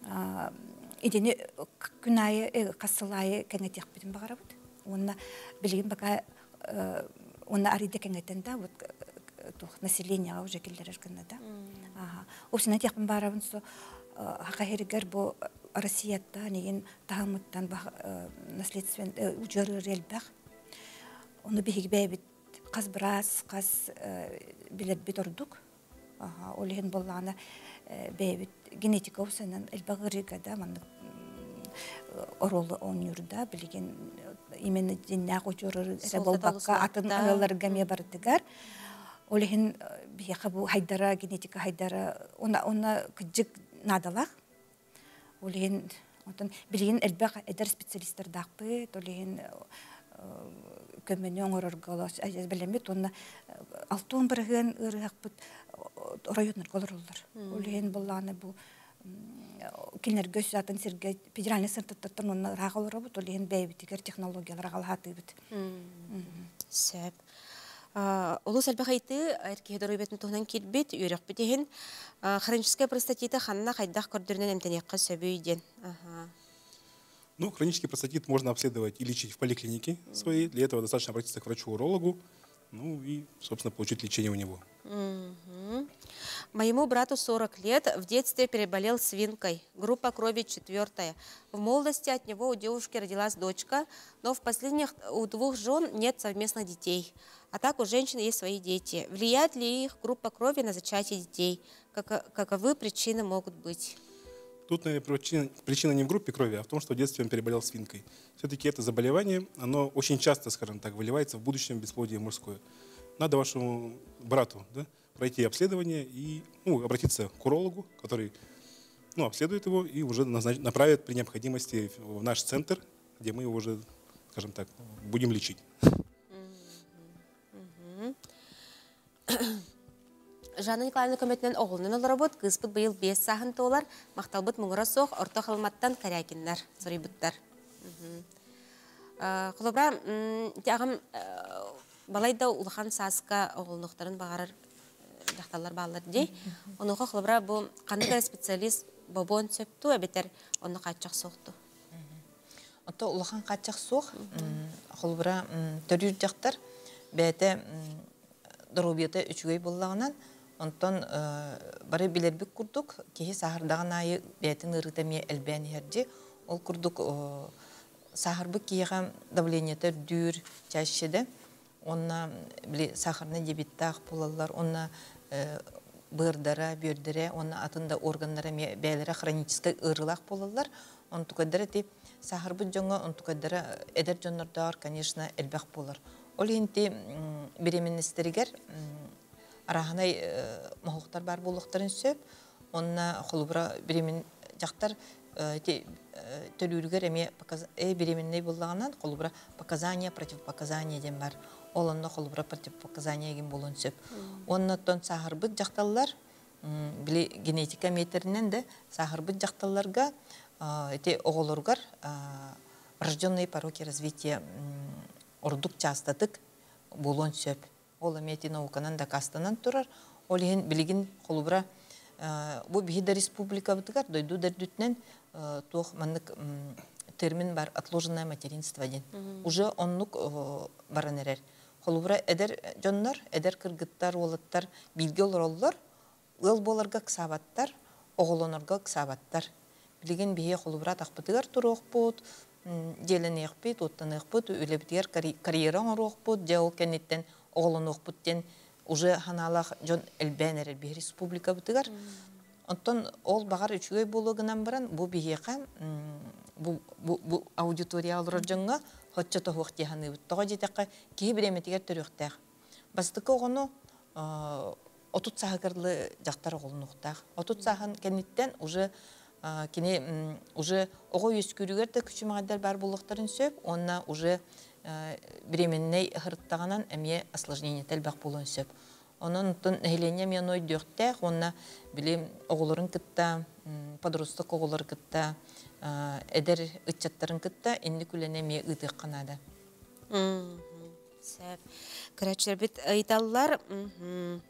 идене күнайы кассылайы кеңетек битин багарабыт. Онна билген бака онна ариде кеңетенде вот тух население уже келдер кенде. Ага. Осына текпин барабын со хакахеригер бу Россиядда неген таамыттан наследствен ужары релбах. Оны биги бебит казбрас каз билет битордук. Ага, олеген болланы бебит генетика усанан элбагырыга да ман оролы онюрда билген именно диннак учуры болбакка атын аларга ме бардыгар олеген бияка бу хайдара генетика хайдара она она кыжык надалах олеген отон билген элбак эдер специалисттер дакпы олеген көмөнөн орорголос ажаз билемет онна алтын бирген ырыакпыт районнар колорлар. Олеген болланы бу кинер göz атын сирге федеральный центртаттан онна рагалар бу олеген бейбитигер технологиялар галхаты бит. Сэп. Улус албахайты эркедорубетин тухнан кирбит үйрөк битеген хроническая простатита ханна хайдах көрдөрүнөн эмтенекка сөбүйден. Ага. Ну, хронический простатит можно обследовать и лечить в поликлинике своей. Для этого достаточно обратиться к врачу-урологу, ну и, собственно, получить лечение у него. Угу. Моему брату сорок лет, в детстве переболел свинкой, группа крови четвертая. В молодости от него у девушки родилась дочка, но в последних у двух жен нет совместных детей. А так у женщин есть свои дети. Влияет ли их группа крови на зачатие детей? Как, каковы причины могут быть? Тут, наверное, причина, причина не в группе крови, а в том, что в детстве он переболел свинкой. Все-таки это заболевание, оно очень часто, скажем так, выливается в будущем бесплодие мужское. Надо вашему брату, да, пройти обследование и ну, обратиться к урологу, который ну, обследует его и уже назнач... направит при необходимости в наш центр, где мы его уже, скажем так, будем лечить. Жанна Николаевна көмөтінен оғылынан олар бұд, кызбыт бұйыл бес сағын толар, мақталбыт мұңыра соқ, орта қылматтан карякинлар, сұрайбыттар. Құлыбра, ағым балайда ұлған сасқа оғылнықтарын бағарар жақталар бағалар дей. Онуға құлыбра бұл қандығар специалист бобон сөпту, әбетер оны қатчақ соқты. Ото ұлған қатчақ соқ, құлыбра төрір жақтар бәйті дұрубеті үшігей болағынан, Онтон бары билербик курдук, кихи сахардаган айы бәтин ырытамия элбән herdi. Ол курдук сахарбык киһа давлениетер дүр чашчыды. Онна били сахарны дебиттах булалар, онна бырдара, бөрдере, онна атында органнары бәйләре хронический ырылак булалар. Он тукадары ти сахарбык жоңга, он тукадары эдер жоннордар, конечно, элбәк булар. Ол инти беременностеригер араханай мохуктар бар булуктарын сөп, онна холубра беремен жактар төлүргер эме беременный булганан холубра показания, противопоказания дем бар. Олонда холубра противопоказания ген болон сөп. Оннотон сахарбык жакталлар били генетика метринен де сахарбык жакталларга эти оголоргар рожденные пороки развития ордук частатык болон сөп. Ол эмети науканан да кастанан турар. Ол ен билигин холубра бу бихида республика бутыгар дойду дердүтнен туох маннык термин бар отложенное материнство ден. Уже оннук баранерер. Холубра эдер жоннор, эдер кыргыттар, олаттар билге олороллор, ыл боларга ксабаттар, оголонорга ксабаттар. Билигин бихе холубра тахпытыгар турук бут, желенех бит, оттанех бут, үлебитер карьера орук бут, жау кенеттен оголонук буттен уже ханалах жон элбенер би республика бутыгар. Онтон ол багар үчүгөй болгонан баран бу бихека бу бу аудитория алыр жонга хотчо тохук жаханы буттага жетекка ки биреметигер төрөктөк. Бастыкы огону отут сахагырлы жактар оголнуктак. Отут сахан кенеттен уже кини уже ого үскүрүгөр да күчүмагдар бар булуктарын сөп, онна уже беременный хырттаганан эмие осложнение телбак болон сөп. Онун тон нехиление мен ой дөхтә, онна билем оголорун кытта, подросток оголор кытта, эдер ытчаттарын кытта, инни күлене ме ытык канада. Мм. Сәп. Кырачылар бит айталлар. Мм.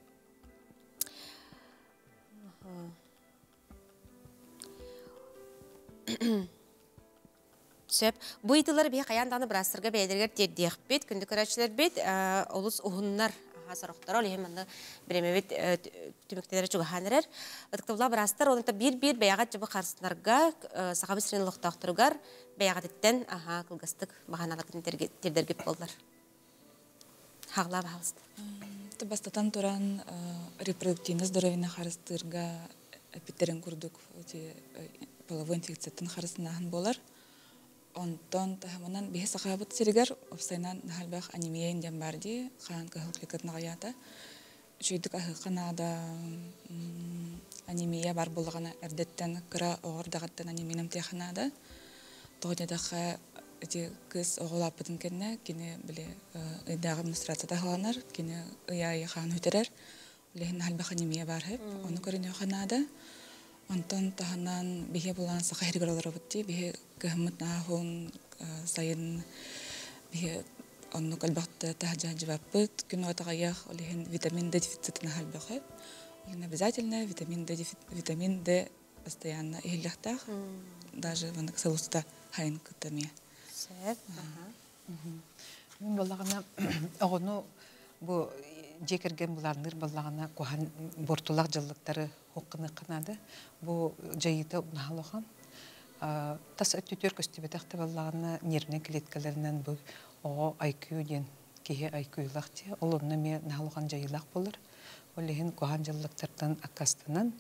Сөп. Бу итылар бе каянданы брастырга бәйлергер тердиек бит, күндү кырачылар бит, олус ухуннар сорохтор ол хеманды биремебит түмөктөлөр чугаханырар. Ыктыбла брастар онта бир-бир баягат жыбы карсынарга сахабысрын лохтактыргар баягаттен аха кылгыстык баганалатын тердергеп болдулар. Хагла баалыст. Табастатан туран репродуктивный здоровье харыстырга питерен курдук половой инфекциятын харысынахан болар. Онтон тахаманан бихе сахабыт сиригер опсайнан нахалбах анемиян жамбарди хан кахылкликат нагаята. Чүйдік ахы канада анемия бар болғана әрдеттен кыра оғырдағаттан анемиям теханада. Тоғыдедаға эти кыз оғылапытын кенне, кені біле ыйдағы администрацията халанар, кені ыяй хан хүтерер. Лехін нахалбах анемия бар хеп, оны көріне ханада. Онтон таханан бихе булан саха хиргар олар бутти, бихе кахмыт нахун сайын бихе онну калбахта тахджа джвапыт, күн отағаях олихин витамин Д дефицитына халбахы. Олихин обязательно витамин Д витамин Д постоянно ихиллахтах, даже ванак салуста хайын кытамия. Сәп. Мен болағына оғыну бұ жекерген бұланыр болағына қоған бортулақ жылықтары оққыны қынады. Бұ жайыта ұнағалыған. Тас өттетер көстебетақты болағына нервный клеткаларынан бұл оғы айкүйі ден кейі айкүйілақ де. Ол онына ме нағалыған жайылақ болыр. Ол еген қоған жылықтардан аққастынан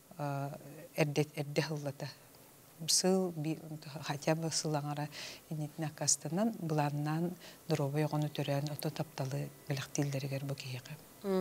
әрде ғыллата. Сыл, хотя бы сылаңара енетіне аққастынан бұланнан дұробы оғыны түрен оты тапталы біліқтелдерігер бұл кейігі.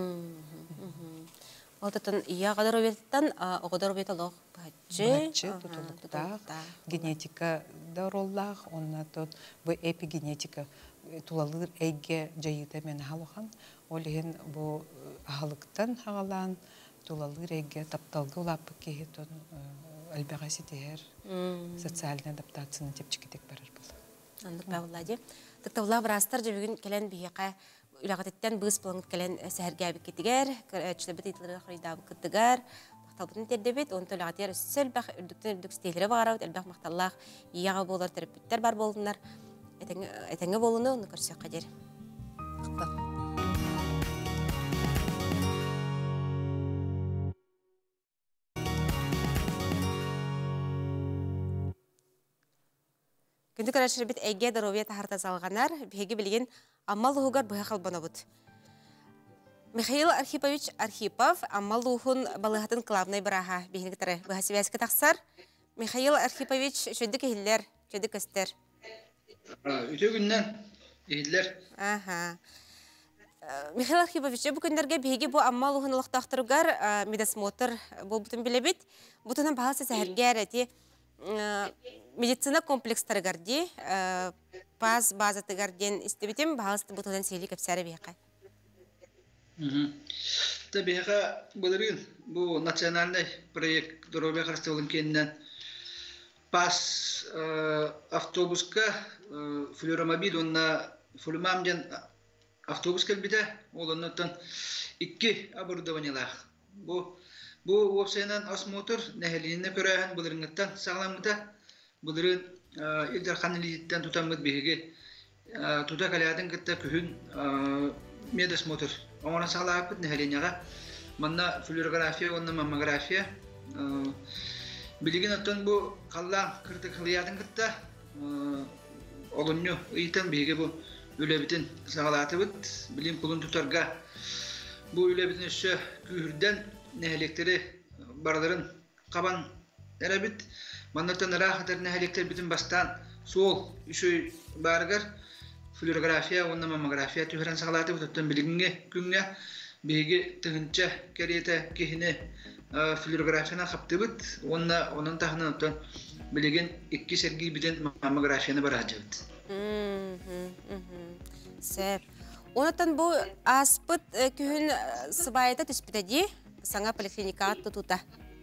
Олтатын ия қадар обеттан оғадар обет олық бәтчі. Бәтчі, тұтылықтақ, генетика дұроллақ, онына тұт бұл эпигенетика тулалыр әйге жайыта мен халуған. Ол еген бұл ағалықтан ағалан тулалыр әйге тапталғы олапы кейі тұн әлбәға сетер социальный адаптацияны тепчікетек барар бұл. Андық бәуылады. Тықтавла бірастар жабігін кәлен бейеқа үлағатеттен бұғыс болыңыт кәлен сәрге әбік кетігер, чілібіт етілері қырыйда әбік кеттігер, тақталбытын тердебет, оны төлағатер өссіл бәқ үрдіктен үрдік стейлері бағарауыт, әлбәқ мақталлақ ияға болар терапевттер бар болдыңдар. Әтәңі болуны оны көрсек қадер. Күнді көрәшір бит әйге дәровия тахарта салғанар, беге білген аммал ұғығар бұға қалбана бұд. Михаил Архипович Архипов аммал ұғын балығатын қылабынай бұраға бейінгітары бұға себәскі тақсар. Михаил Архипович шөдді кехілер, шөдді көстер. Үте күннен ехілер. Аха. Михаил Архипович, бұл күндерге беге бұл аммал ұғын ұлықтақтырғар медосмотр бұл бұтын білебет. Бұтынан бағасы сәхіргер әте медицина комплекстары гарди, паз базаты гарден истебетем, бағасы бұтынан сейлі көпсәрі бейқа. Та бейқа бұлырын, бұл национальный проект дұрабия қарысты олын кенінен паз автобуска флюромобиль, онна флюмамден автобус кәлбіде, ол оннаттан икки оборудованиялақ. Бұл опсайынан осмотр нәхелініне көрәйін бұлырыңыттан сағаламыда бұлырын елдер қанылеттен тұтамыд бейге тұта кәлядың күтті күхін медосмотр. Оңана сағалапыд нәхелінеға манна флюорография, онна маммография. Білеген оттан бұл қаллаң кірді қылыядың күтті олынны ұйтан бейге бұл үләбітін сағалаты бұд. Білген құлын тұтарға бұл үләбітін үші күйірден нәхелектері барларын қабан әрәбіт. Маннаттан рахатар нәхелектер бітін бастан сол үші барығар флюорография, онна маммография түйірен сағалаты бұд. Оттан білгенге күнге бейге тұғынша кәреті кехіне флюорографияна қапты бұд. Оның тағынан оттан білген екі сәргі бітін маммографияны барады бұд. Сәп. Онаттан бұл аспыт күйін сыбайыда түспітәде саңа поликлиникаға тұтута?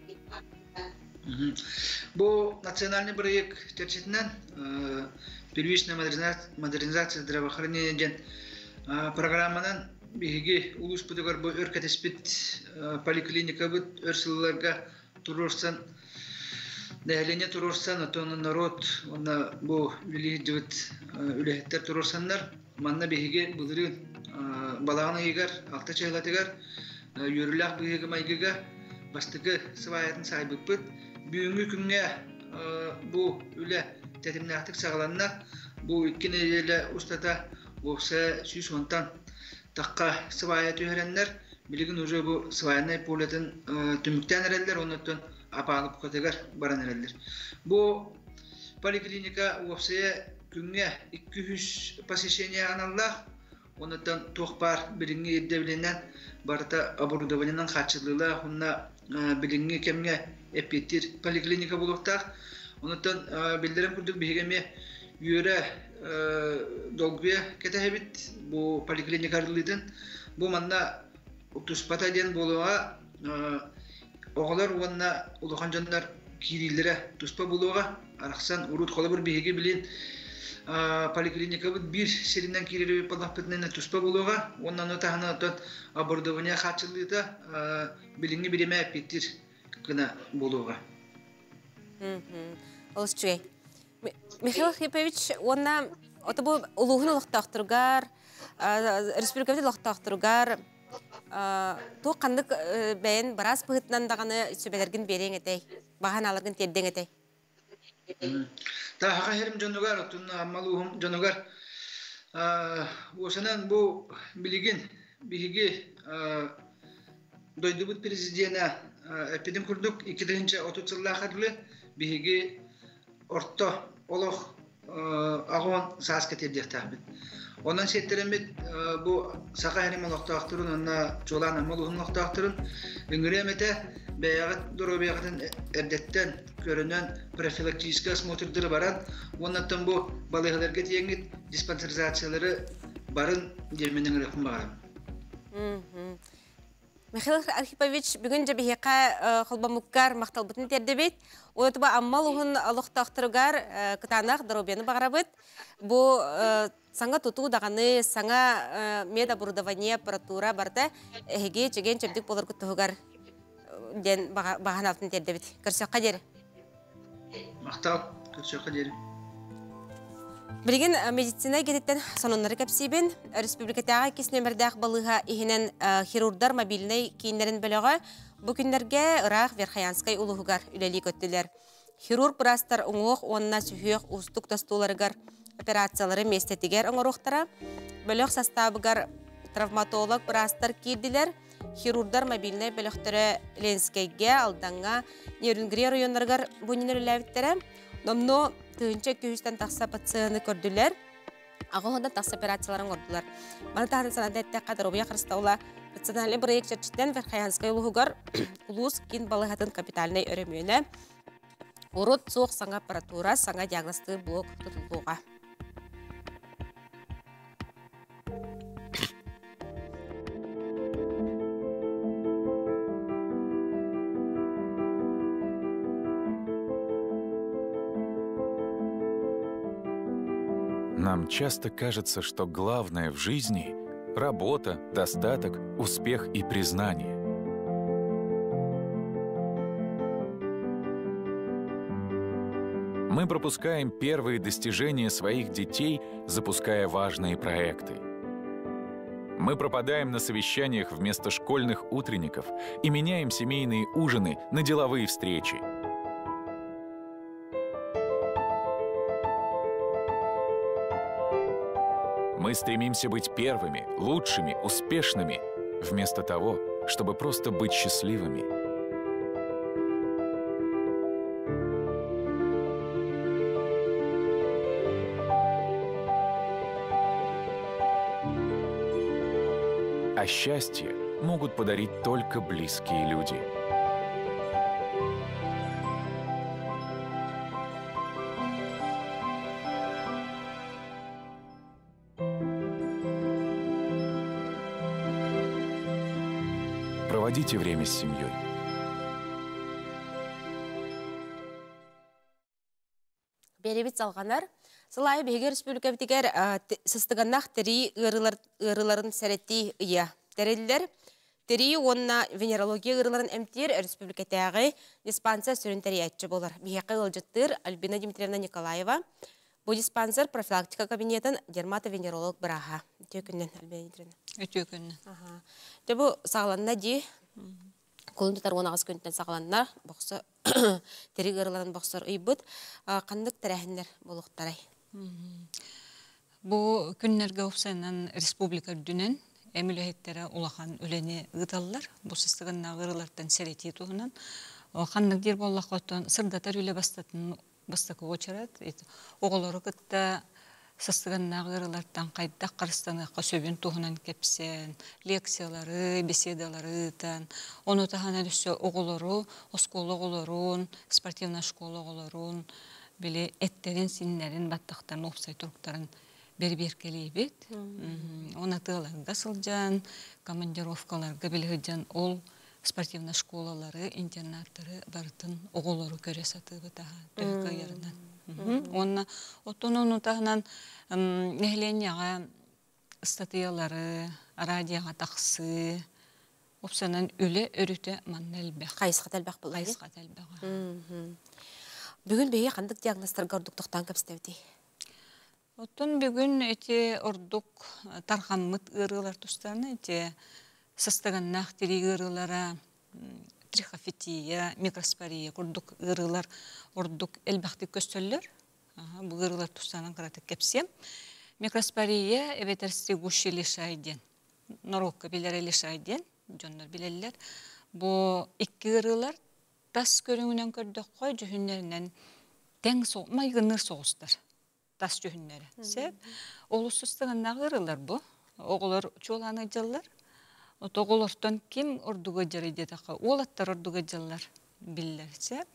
Бұл национальный проект чәрчетінен первичная модернизация здравоохранения программанан бейге улус бұдығар бұл өркәтеспет поликлиника бұд өрсілілерге тұрырсан Дәхелене тұрырсан, отоны народ, онна бұл үлі жывыт үліхеттер тұрырсандар. Манна бейге бұлырын балағына егер, алты чайлатығар, үйіріліғ бейге майгіға, бастығы сывайатын сайбық бұд. Бүйінгі күнге бұл үлі тәтімнәқтік сағаланна, бұл үккен елі ұстата оқса сүйс онтан таққа сывайат үйеренлер, білігін ұжы бұл сывайынай полетін түміктен әрелдер, оннаттан апалып көтегер баран әрелдер. Бұл поликлиника оқсая күнге екі жүз посещение аналлах, оннаттан тоқпар біліңге еддевленен барыта оборудованиянан қатшылылы, онна біліңге кемге эппеттер поликлиника болуқтақ. Оннаттан білдерім күрдік бейгеме үйері долгуя кетәхебет бұл поликлиника арылыдың. Бұл манна тұспата ден болуға оғалар оғанна ұлыған жандар кирилері тұспа болуға арақсан ұрут қолы бір бейге білін поликлиника бұд бір серінен кирилері балақ бітінен тұспа болуға оннан отағына отын оборудования қатшылыда біліңі біреме әпеттер күні болуға. Олыс чүгей. Михаил Архипович, онна оты бұл ұлығын ұлықтақтырғар, республикавды ұлықтақтырғар, Тоқ қандық бәйін барас бұғытынан дағаны сөбелерген берең әтей, баған алырғын терден әтей. Та хақа херім жонуғар, тұнна аммалуғым жонуғар. Осынан бұл білеген бігеге дойды бұд президена әпедім күрдік икидігінші отуцылла қадылы бігеге орто олық ағуан саас кетердек тағбет. Ondan settiremet bu sakahrim olaqtaqtırın, onna çolan amalığın olaqtaqtırın. Üngüremete beyağıt durubiyağıtın erdetten görünen profilaktiska osmotrları baran. Ondan bu balıqlarga tiyengit dispanserizatsiyaları barın demenin rıqım bağırım. Михаил Архипович, бүгінже бейеқа қолбамуккар мақталбытын тердебет. Олатыба аммал ұғын алықтақтырғар кытанақ дробияны бағарабыт. Бұл саңа тұту дағаны, саңа медоборудование аппаратура барда әйге жеген чөбдік болар күттіғығар ден баған алтын тердебет. Көрсеққа дері? Мақтал, көрсеққа дері. Білген медицина кететтен сонунлары кәпсейбен, республикатаға кес нөмірдәқ балыға ихінен хирурдар мобильный кейіндерін бөліға бұл күндерге Ырақ Верхаянскай ұлығығар үлелі көттілер. Хирург брастар оңоқ онна сүйек устук тастууларыгар операциялары местетигер оңоруқтара. Бөлөк составыгар травматолог брастар кирдилер. Хирургдар мобильный бөлөктөрө ленскейге алданга нейронгрия райондаргар бунинерләбиттере. Номно тыынча күйістен тақса пациенты көрділер. Ағылғандан тақса операцияларын көрділер. Маны тағын санады әттәққа дәробия қырыстаула рациональный проект чәрчеттен Верхаянскай ұлығығар ұлыс кен балығатын капитальный өрімені. Урод соқ саңа аппаратура, саңа диагносты блок тұтылуға. Нам часто кажется, что главное в жизни – работа, достаток, успех и признание. Мы пропускаем первые достижения своих детей, запуская важные проекты. Мы пропадаем на совещаниях вместо школьных утренников и меняем семейные ужины на деловые встречи. Мы стремимся быть первыми, лучшими, успешными, вместо того, чтобы просто быть счастливыми. А счастье могут подарить только близкие люди. Проводите время с семьей. Беребит салганар, сылайы Беге Республика битигер сыстыганнах тери ырыларын сәретти ия. Тәрелілер, тери онна венерология ырыларын әмтер Республика тәғі диспансер сүрінтәрі әтчі болар. Бейқы ғылжыттыр Альбина Дмитриевна Николаева. Бұл диспансер профилактика кабинетін дерматовенеролог бұраға. Төкіннен, Альбина Дмитриевна. Төкіннен. Бұл сағаланна де, қолын тұтар он ағыз көнттен сағаланна, бұқсы тері ғырыларын бұқсыр ұйбыт, қандық тәрәхіндер болуқтарай. Бұл күннерге ұқсайынан республика дүнен әміліхеттері ұлақан өлені ғыталылар. Бұл сыстығынна ғырылардан сәрети тұғынан. Қандық дер боллақ оттан сырдатар өлі бастатын бастықы очарат. Оғылары күтті сыстығынна ғырылардан қайдақ қарыстаныққа сөбін тұғынан кепсен, лекциялары, беседалары тан. Оны тағана түсі оғылары, осколы оғыларын, спортивна школа оғыларын, біле әттерін, синлерін, баттықтарын, опсай тұрықтарын бер-беркелей бет. Оны тығыларға сылжан, командировкаларға білгіджан ол спортивна школалары, интернаттары барытын оғылары көре саты бұтаға түйікі ярынан. Оны оттон оны тағынан нәхленияға статиялары, радияға тақсы, опсанан өлі өріті манны әлбәқ. Қайысқат әлбәқ бұл? Қайысқат әлбәқ. Бүгін бейе қандық диагностарға ұрдықтықтан көпстәуді? Оттон бүгін әте ұрдық тарқаммыт ұрылар тұстарына, әте сыстығаннақ тері ұрылара, трихофития, микроспория, ұрдық ұрылар, ұрдық әлбәқті көстөллер. Бұл ұрылар тұстарынан қыратық кәпсем. Микроспория әбетерсті ғұшы лешайден, норокка білер лешайден, жонлар білелер. Бұл екі ұрылар тас көріңінен көрдік қой жүхінлерінен тәң майғыныр соғыстар. Тас жүхінлері. Сәп, олысыстығыннағы ұрылар бұл. Оғылар чоланы жылар. Оғылыртан кем ұрдығы жары дедіқі? Олаттар ұрдығы жылар білдер. Сәп,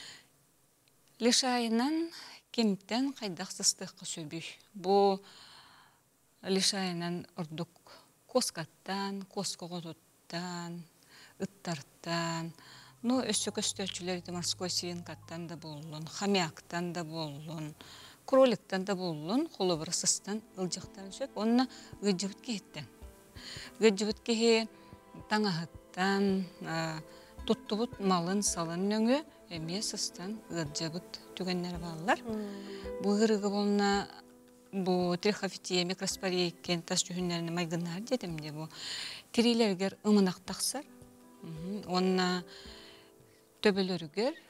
лешайынан кемттен қайдақсыстыққа сөбүй. Бұл лешайынан ұрдық коскаттан, коскоғытыттан, ыттарттан, ну, өсі көстөчілер морской свинкаттан да болуын, хамяктан да болуын, кроликтан да болуын, қолыбырсыстан ұлжықтан сөп, онына ғыджыбыт кейттен. Ғыджыбыт кейі таңағыттан, тұттыбыт малын салын өңі, әме сыстан ғыджыбыт түгенлер балылар. Бұл ғырығы болына бұл трихофития, микроспория кен тас жүхінлеріне майғынар дедімде бұл. Тирилергер ұмынақ тақсар, онына төбелерігер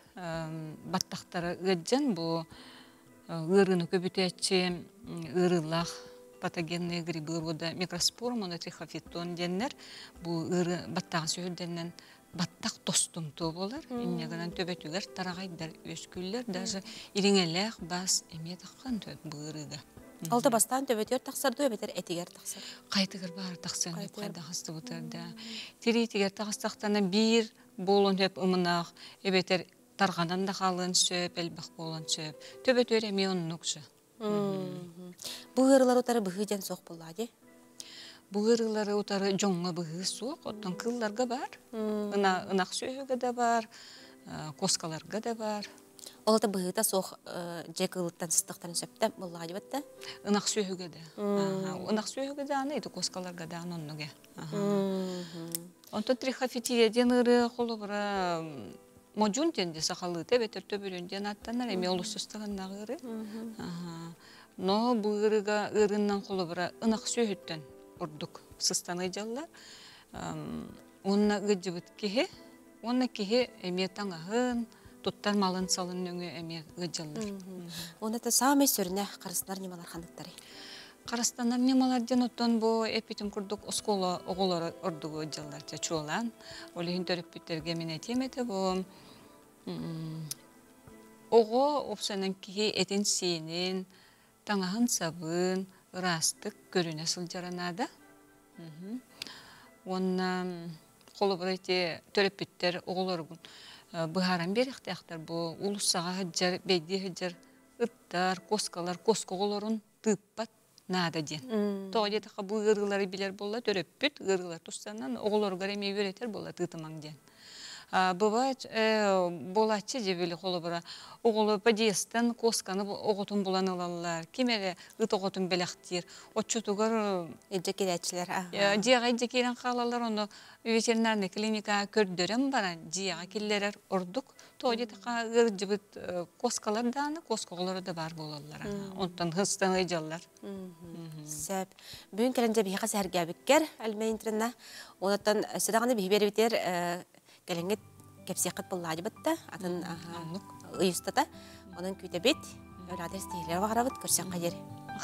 баттақтары ғыджан, бұл ырыны көбітетші ырылақ патогенные грибы, вода микроспорум, он трихофитон деннер, бұл ыры баттағын сөйденнен баттақ тостым то болар. Иннегенен төбетүгер тарағайдар өскүллер, даже иреңелек бас эме таққан төб бұл ырыда. Алты бастан төбетер тақсарды, өбетер әтігер тақсар. Қайтығыр бар тақсан өп қайда қасты бұтырда. Тері етігер тақыстақтана бір болын өп ұмынақ, өбетер тарғанан да қалын сөп, әлбақ болын сөп. Төбетер әме оның ұқшы. Бұл ырылар отары бұғы ден соқ болады? Бұл ырылары отары жоңға бұғы соқ, оттан қылларға бар. Үнақ сөйігі де бар, коскаларға да бар. Олата бұғыта соқ жек ылыттан сыстықтан сөпті бұллағы бәтті? Үнақ сөйігі де. Үнақ сөйігі де аны, еді коскаларға да анонныға. Онты трихофития ден ыры қолы бұра моджун денде сақалы тәбетер төбірін ден аттанар, әме олы сұстығыннағы ыры. Но бұл ырыға ырыннан қолы бұра үнақ сөйіттен ұрдық сұстаны жаллар. Онына ғыджы бұт кеге, онына кеге әме таңағын, туттар малын салын өңі әме ғыджалар. Онда саамай сөріне қарыстынар немалар қандықтары? Қарыстанар немалар ден оттан бұл әпетім күрдік оскола оғылары ұрдығы ғыджалар чуалан. Олығын төріп бүттерге мен әтеметі бұл оғы опсанан кеге әтен сейінен, таңағын сабын, ұрастық көріне сылжаранады. Онна қолы бір әте төріп бүттер оғыларығын бұхаран беріқтіяқтар бұл ұлысаға ғыджар, бәйді ғыджар, ұттар, коскалар, коскоғыларын тұппат нада ден. Тоғы детіға бұл ғырғылары білер болла, төріп бүт ғырғылар тұстанан оғылары ғареме өретер болла тұтымаң ден. Бывает, болатчы жебелі қолы бұра, оғылы падестен косканы оғытын бұлан алалар, кемері ұт оғытын бәліқтер, отчутығыр... Әджекеләтшілер. Жияға әджекелен қалалар, оны ветеринарный клиника көрдерім баран, жияға келлерер ұрдық, тоғытыға ғыр жібіт коскалар даны, коскоғылары да бар болалар. Онтан ғыстан ғыжалар. Сөп. Бүгін кәлінде бейіға сәрге біккер, әлмейін түрінна. Онаттан сөдағаны бейбері бітер Кәліңгет кәпсеқат бұллады бұтты, атын ұйыстата, оның көйті бет, өл адрес дейілер бағыра бұт, көрсен қайыр.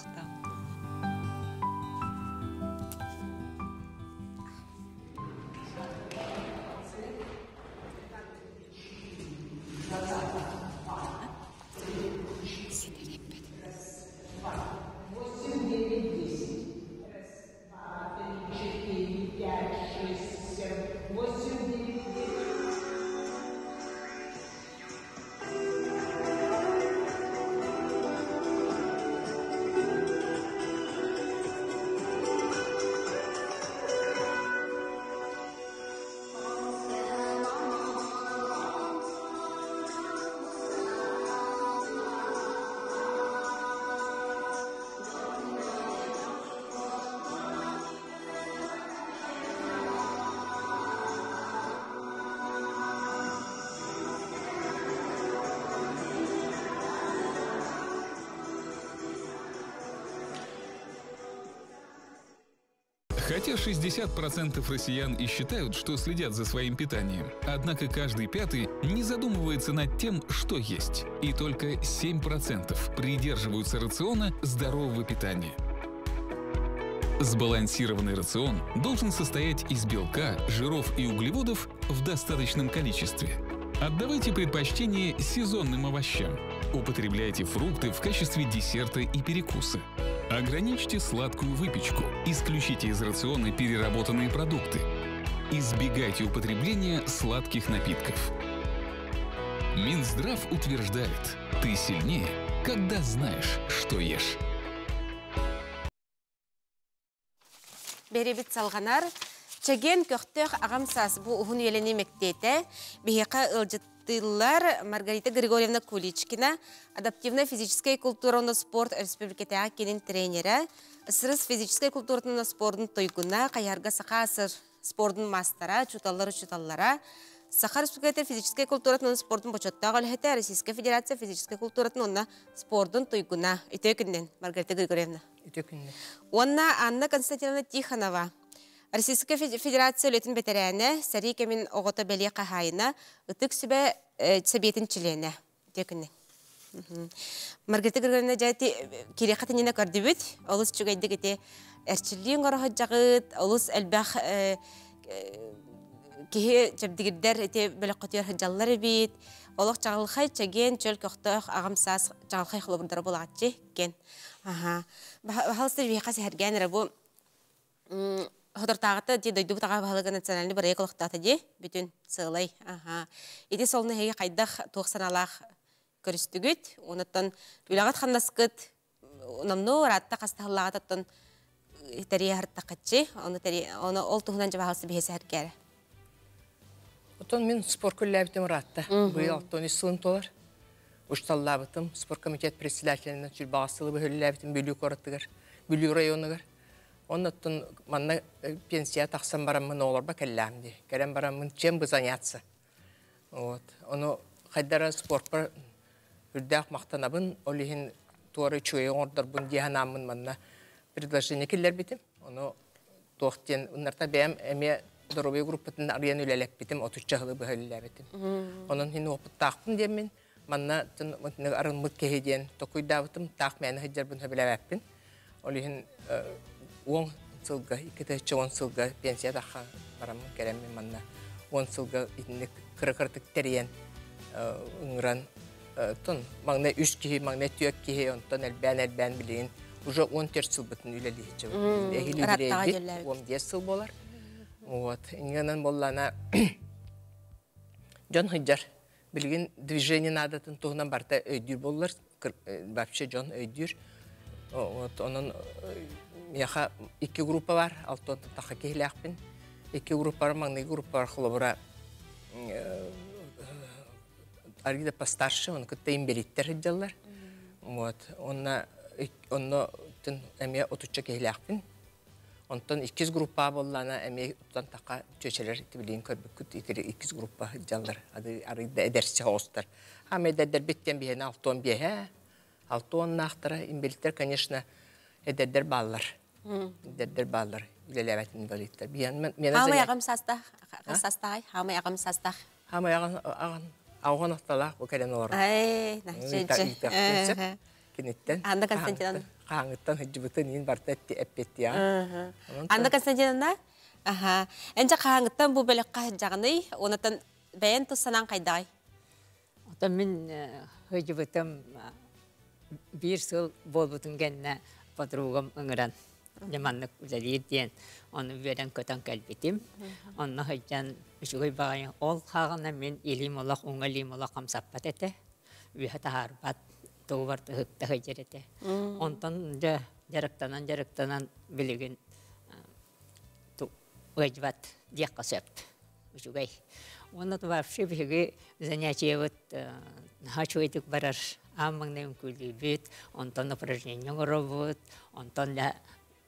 Хотя шестьдесят процентов россиян и считают, что следят за своим питанием, однако каждый пятый не задумывается над тем, что есть. И только семь процентов придерживаются рациона здорового питания. Сбалансированный рацион должен состоять из белка, жиров и углеводов в достаточном количестве. Отдавайте предпочтение сезонным овощам. Употребляйте фрукты в качестве десерта и перекуса. Ограничьте сладкую выпечку. Исключите из рациона переработанные продукты. Избегайте употребления сладких напитков. Минздрав утверждает: ты сильнее, когда знаешь, что ешь. Беребит салганар, чеген көқтөк ағамсас бұл ұғын елені мектейті, бейеқа ылжыттылар Маргарита Григорьевна Куличкина, адаптивно-физическая культура на спорт республикатаға кенін тренері, сырыс физическая культура на спортын тойгуна, қаярға сақасыр спортын мастара, чуталлары-чуталлара, Саха республиката физическая культура на спортын бочоттағы әлхеті, Российская федерация физическая культура на спортын тойгуна. Итөкінден, Маргарита Григорьевна. Итөкінден. Онна Анна Константиновна Тихонова, Российская Федерация летин бетерәне, сәри кемин оғыта бәле қағайына, ұтық сүбә сәбетін чилене. Декіне. Маргарита Григорьевна жәті кере қатынена көрді бүт, олыс чүгайды кете әрчіліен ғырығы жағыд, олыс әлбәқ кеге жабдигирдер эте бөлөк көтөр жаллар бит. Олох жагылхай чаген чөл көктөх агамсас жагылхай хлобурдар булатчы кен. Аха. Бахалстыр вихас хергенер бу ходортагыты ди дойду тага баhalыгы национальный бір экологтаты ди бүтүн сылай. Аха. Иде солны хеге кайдах тоқсаналах көрүстүгүт. Онуттан үлагат ханнаскыт намно ратта кастахлагаттан тария хартакчы. Оны тария оны ол туһунан жабахалсы бихес хергере. Отон мен спорт күлләбитим ратта. Быйыл алтын сылым толар. Ушталлабытым спорт комитет председателинен чүлбагасылы бөлләбитим бүлү кораттыгар, бүлү районыгар. Оннан манна пенсия таксан барамын оларба келләмди. Керем барамын чем бы заняться. Вот. Оно хайдара спорт бар үрдәк мактанабын, олихин туары чөй ордар бун диhanamын манна предложение келләр битим. Оно тохтен унарта бәм эме Здоровье группатын арыян үлелеп битим, отуз жагылы бөлелеп битим. Онун хин опыттакпын демен, манна арынмыт кехеден токуйдабытым, так мени хыджарбын хөбелебеппин. Олихин он сылга, икки он сылга пенсия таха барамын кереммен манна. он сылга итинник кыры-кыртык терен ыңран тон маңна үч кихи, маңна түйөк кихи, онтон элбән-элбән билин. Уже он төрт сыл бытын үлелейчі. Эхили үрейбит, он десять сыл болар. Вот, инганан боллана Джон Хиджар билген движение надатын тугунан барта өйдүр боллар, вообще Джон өйдүр. Вот, онун яха iki группа бар, алтын таха кехлякпин. iki группа бар, маңны группа бар хлобура. Аргида постарше, он кытта имбериттер хиджалар. Вот, онна онно тын эме отучча кехлякпин. Онтон икки группа боллана эме тутан така чөчелер тибилин көрбүкүт икки группа жаллар ады арыда эдерче хостар. Ам эдердер биттен бихен алтон бихе. Алтон нахтара имбелиттер, конечно, эдердер баллар. Эдердер баллар. Илелебетин балиттер. Бихен мен мен Хама ягам саста, састай, хама ягам саста. Хама ягам аган аган астала окерен ор. Ай, начече. Кинеттен. Анда Константин. Қаңыттан хыджыбытын ин бартетти эппетти я. Анда Константинна? Аха. Энче қаңыттан бу бөлөк кайжагыны, онотон бәйен тусанан кайдай. Ата мен хыджыбытым бир сыл болбутун генне подругам ыңыран. Жаманлык үзелиеттен оны берен көтөн келбитим. Онны хыджан үшүгөй багай ол хагына мен илим олак оңалим олак камсаппат эте. Үһәтә харбат Товар тахы жерете. Онтан да жарыктанан жарыктанан билеген ту вайжват диакасеп. Ушугай. Онат вообще биге занятие вот хачуетик барар аммагнем кулибит, онтан упражнение робот, онтан да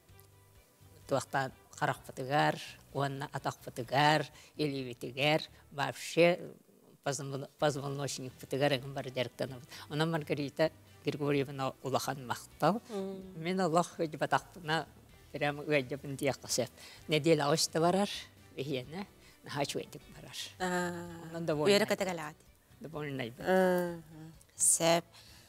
туахта харахпатыгар, онна атахпатыгар, или витигар, вообще позвоночник патыгарыгын бар жарыктанабыт. Она Маргарита Григорьевна улахан мактал. Мен Аллах батактына прям үәҗәбен диякасып. Неделя ашты барар, бияне, хачу этик барар. А. Уйра катагалат. Довольно. Сәп.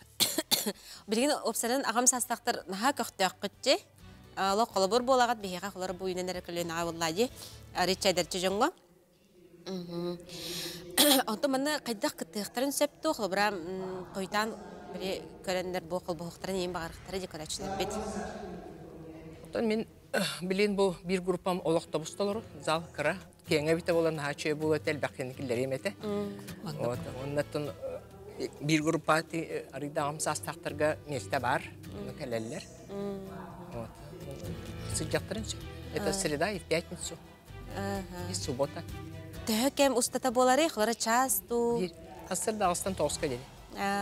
Билген опсанын агам састактар наха көктөккүтче. Алла калыбыр болагат бияга калар буйненер көлөн авыллади. Аричайдар чөҗөңгө. Мм. Онто мана кайдак кытыктарын сөптө кылбыра койтан бире көрөндөр бокол боктарын эң багырыктары декорачылар бет. Онтон мен билен бу бир группам олокто бусталар, зал кыра, кеңе бите болан хачы бу отел бакенкилер эмете. Вот, оннан бир группа арыдагым састактарга месте бар, келелер. Вот. Сыжактарын. Это среда и в пятницу. Ага. И суббота. Төкем устата болары, хлора часту. Асыр Дағыстан тоғызға деді.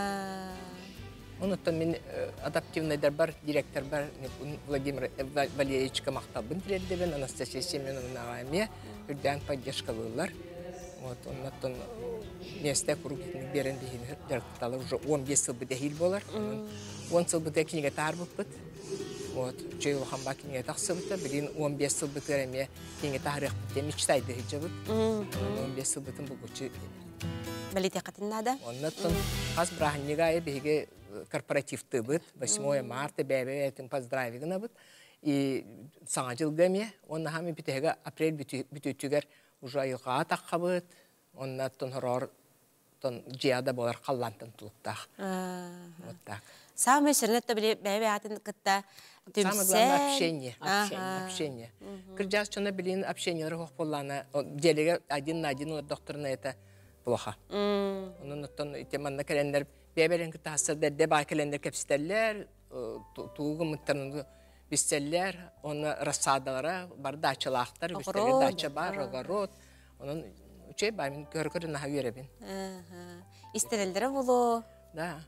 Онықтан мен адаптивный бар, директор бар, Владимир Валерьевичка мақтабын тілердебен, Анастасия Семеновна ағайме, үрден поддержкалылар. Онықтан месте күргетінің берін дейін жарықталар, уже он бес сыл бұда хил болар. он сыл бұда кенеге тар бұп бұд. Вот, чей улахан бакине тахсыбыта, билин он бес сыл бытыр эме кеңе тахрых бітте мечтайды хиджабыт. он бес сыл бытын бұгучы. Балите қатыннада? Оннаттан қаз браханнега беге корпоративты быт, восьмое марта бәбе этим поздравигына быт. И саңа жылгаме, онна хами битеге апрель бүтүтүгер уже айылға таққа быт. Оннаттан хорор тон жиада болар қаллантын тулуктах. Вот так. Самое сырнетто биле бәбе атын кытта түмсе. Самое главное общение. Общение. общение. Кырджас чона билин общение рухох боллана. Делеге один на один доктор на это плохо. Онун тон теманна календер бәбелен кытта хасырда деба календер кепстеллер, тугы мыттарны бистеллер, оны рассадалара бар дачалахтар, бистеллер дача бар, огород. Онун чей бамин көркөрүн на хаверебин. Истелелдер боло. Да.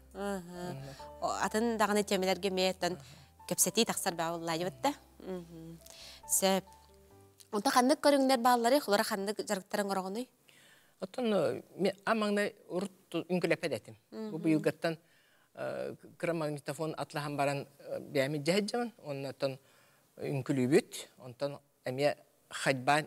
Атын дағаны темелерге мейттен кепсети тақсар бәуыллай өтті. Сөп. Онта қандық көріңдер бағалары, құлара қандық жарықтарын қорағыны? Отын, амаңдай ұрытты үңгілепед етім. Бұл бұйылғаттан кіромагнитофон атлахан баран бәйімі жәйджамын, оннан үңгілі бүт, онтан әме қадбан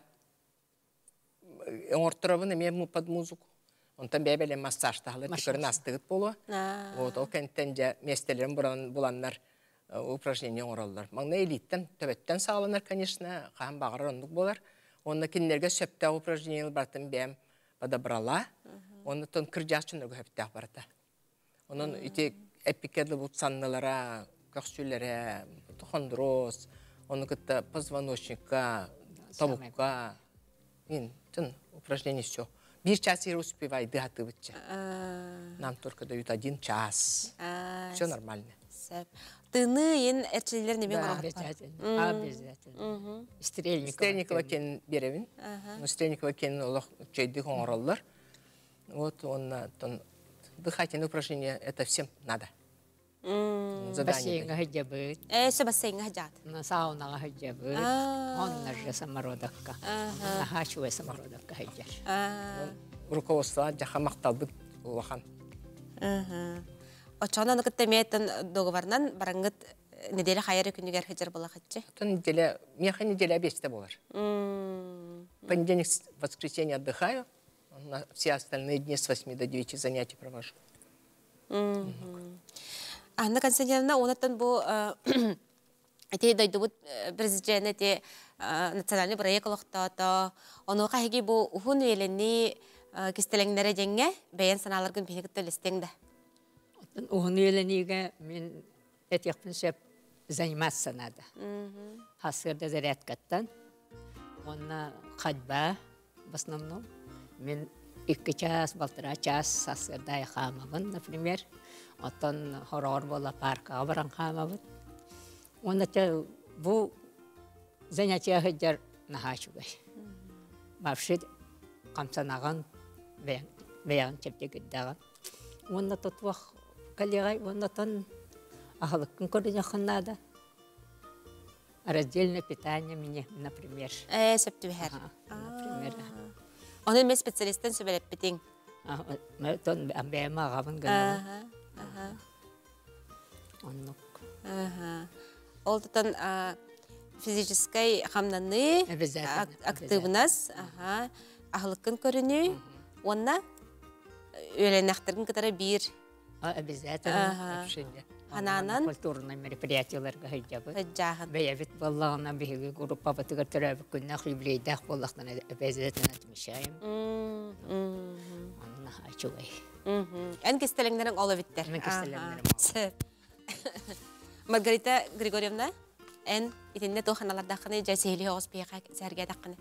оңыртырабын әме под музыку. Онтан бәбелен массаж тағылар, текөрін астығыт болу. Вот, ол кәнттен жа местелерін бұланлар упражнение оңыралылар. Маңна элиттен, төбеттен сағыланар, конечно, қаған бағыр ондық болар. Онна кенлерге сөпті упражнение бартын бәм подобрала. Онна тон кіржас чынырғы хөптәқ барыта. Онын үте эпикерлі бұлт саннылара, көксүлері, хондроз, оны күтті позвоночникка, табукка. Мен, тын упражнение все. Bir час я успеваю дыхать быча. Нам только дают один час. Все нормально. Тыны ен эрчелер неме бар? Обязательно. Обязательно. Стрельникова. Стрельникова кен беревин. Стрельникова кен олох чейди хоңороллар. Вот он дыхательное упражнение это всем надо. Бассейнга хаджабыт. Э, все бассейнга хаджат. На саунага хаджабыт. Он наже самородовка. На хачуэ самородовка хаджар. Руководство жаха макталбыт улахан. Очона ныкытта мейттен договорнан барангыт неделе хайыры күнүгер хаджар бола хатчы. Тон неделя, меха неделя бесте болар. Понедельник, воскресенье отдыхаю. Все остальные дни с восьми до девяти занятий провожу. Анна Константиновна, онаттан бұл әте дойдубут президент әте национальный проект олықтата, оны қағыге бұл ұхын өйелені кестелеңдері женге бәйен саналарғын пенекітті лістеңді. Ұхын өйеленіге мен әтеқпін сөп заниматься надо. Хасырда зарядкаттан, оны қадба в основном, мен iki час, полтора час сасырда айқамабын, например. Оттан хорор бола парка баран қамабын. Онда бұл занятия хаджар нахачугай. Вообще қамсанаған бәян чептегіддаған. Онда тұтуақ коллегай, онда тан ағылықын көріне қыннада. Раздельное питание мне, например. Э, септүбәр. Например. Onun mes spesialistten söyleyip bitin. Ah, ton bäm ağabın gönül. Aha. Onluk. Aha. Oldudan fizической хамнаны активнас, aha. Ahlıkın körünü. Onda öğreneklerin kadar bir. Обязательно общение. Ананан культурный мероприятияларга хаджабы. Хаджагын. Бәябит баллағына биһиги группа батыгар төрәбі күнна хиблейдах боллақтан обязательно отмечаем. Анна хачуай. Эн кестелеңдерің олы биттер. Мен кестелеңдерім олы. Маргарита Григорьевна, эн итинде тоқаналардақыны жәсейлі оғыз бейқа сәрге дақыны.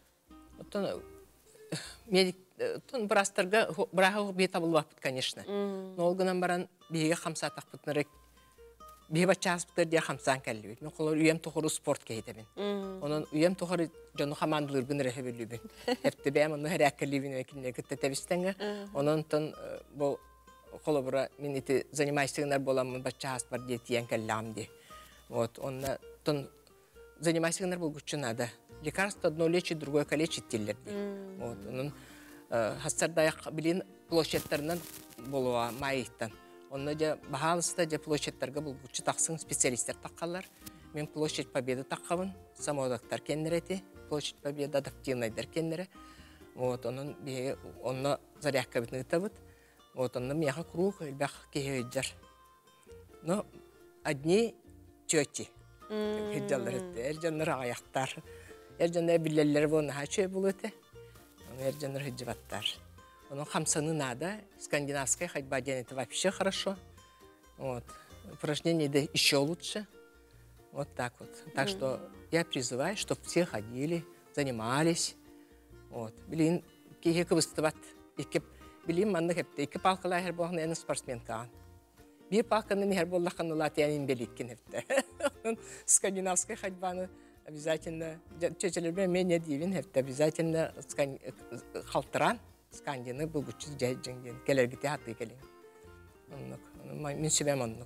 Медик тон брастарга браха бета булбапт, конечно. Но олгынан баран биге хамса тақпытнырык. Биге бачас бутер дия хамсан келлибит. Мен колор уем тохору спорт кейтебин. Онон уем тохору жону хамандылыр гын рехебилибин. Хепте бәм оны хәрәккелибин векинне кеттебистенге. Онон тон бу колобра мен ити занимайсыңнар боламын бачас бар диетиян келлам ди. Вот онна тон занимайсыңнар булгучу надо. Лекарство одно лечит, другое калечит тиллер. Вот он хастардаяк билин площадьтарынан болуа майыттан. Онна же бахалыста же площадьтарга булгучу таксын специалисттер таккалар. Мен площадь Победы таққабын, самодақтар кеннерети, площадь Победы адаптивнайдар кеннере. Вот, onun bir onunla zaryak bitini tabut. Вот, onun меха круг, илбах кехейджар. Но одни тети. Хиджалар это, эрджаннар аяқтар. Эрджаннар биллелер вон хаче булыты. Эрджаннар хиджбаттар. Onun хамсаны надо, скандинавская ходьба делает вообще хорошо. Вот. Упражнения да еще лучше. Вот так вот. Так что я призываю, чтобы все ходили, занимались. Вот. Блин, кихе кыбыстыбат. Ике, блин, манны хепте. Ике палкалай хер болған әні спортсменка. Bir палканы хер боллақан улатиян инбеликкен хепте. Скандинавская ходьбаны обязательно, чечелербе мен не дивин хепте, обязательно халтыран. Скандины бұл бұчыз жай жеңген. Келергіте хаты келен. Мен сөбем оннық.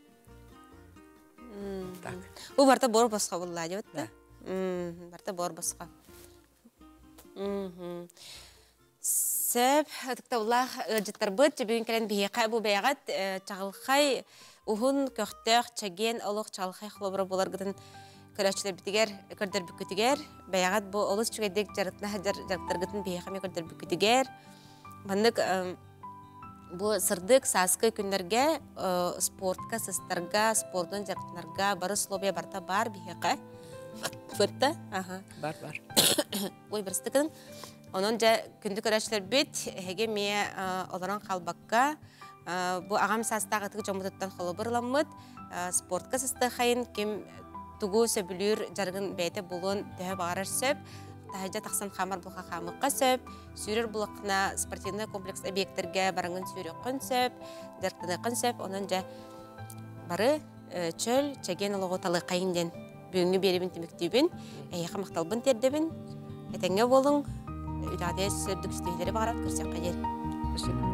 Бұл барта бор басқа бұлла, деп өтті? Барта бор басқа. Сөп, өтікті ұллақ жыттар бұд, жебеген келен бейеқай бұл бейғат, чағылқай, ұғын, көқтеқ, чәген, олық, чағылқай құлабыры болар ғыдын көрәшілер бітігер, көрдер бүкітігер, бәяғат бұл олыс чүгедек жарықтына жарықтар ғытын бейеқаме көрдер бүкітігер. Бандық бұл сырдық сасқы күндерге спортқа, сыстарға, спорттың жарықтынарға бары словия барта бар бейеқа. Көрді? Бар, бар. Ой, бірісті күдің. Оның жа күнді көрәшілер біт, әге мее оларан қалбаққа, бұл ағам састағы тұғы жомытыттан қолы бұрламыд, спортқа сысты қайын кем тугу сөбүлүр жаргын бәйте болуын төһө бағарар сөп, тахайжа тақсан қамар бұлға қамыққа сөп, сүйрер бұлықына спортивный комплекс объекттерге барыңын сүйрекқын сөп, жарқтанықын сөп, оның жа бары чөл, чәген олығы талы қайынден бүгінгі беребін теміктейбін, әйеқа мақталбын тердебін, әтәңе болың, үләде сөбдік үстейлері бағарат көрсек қайер.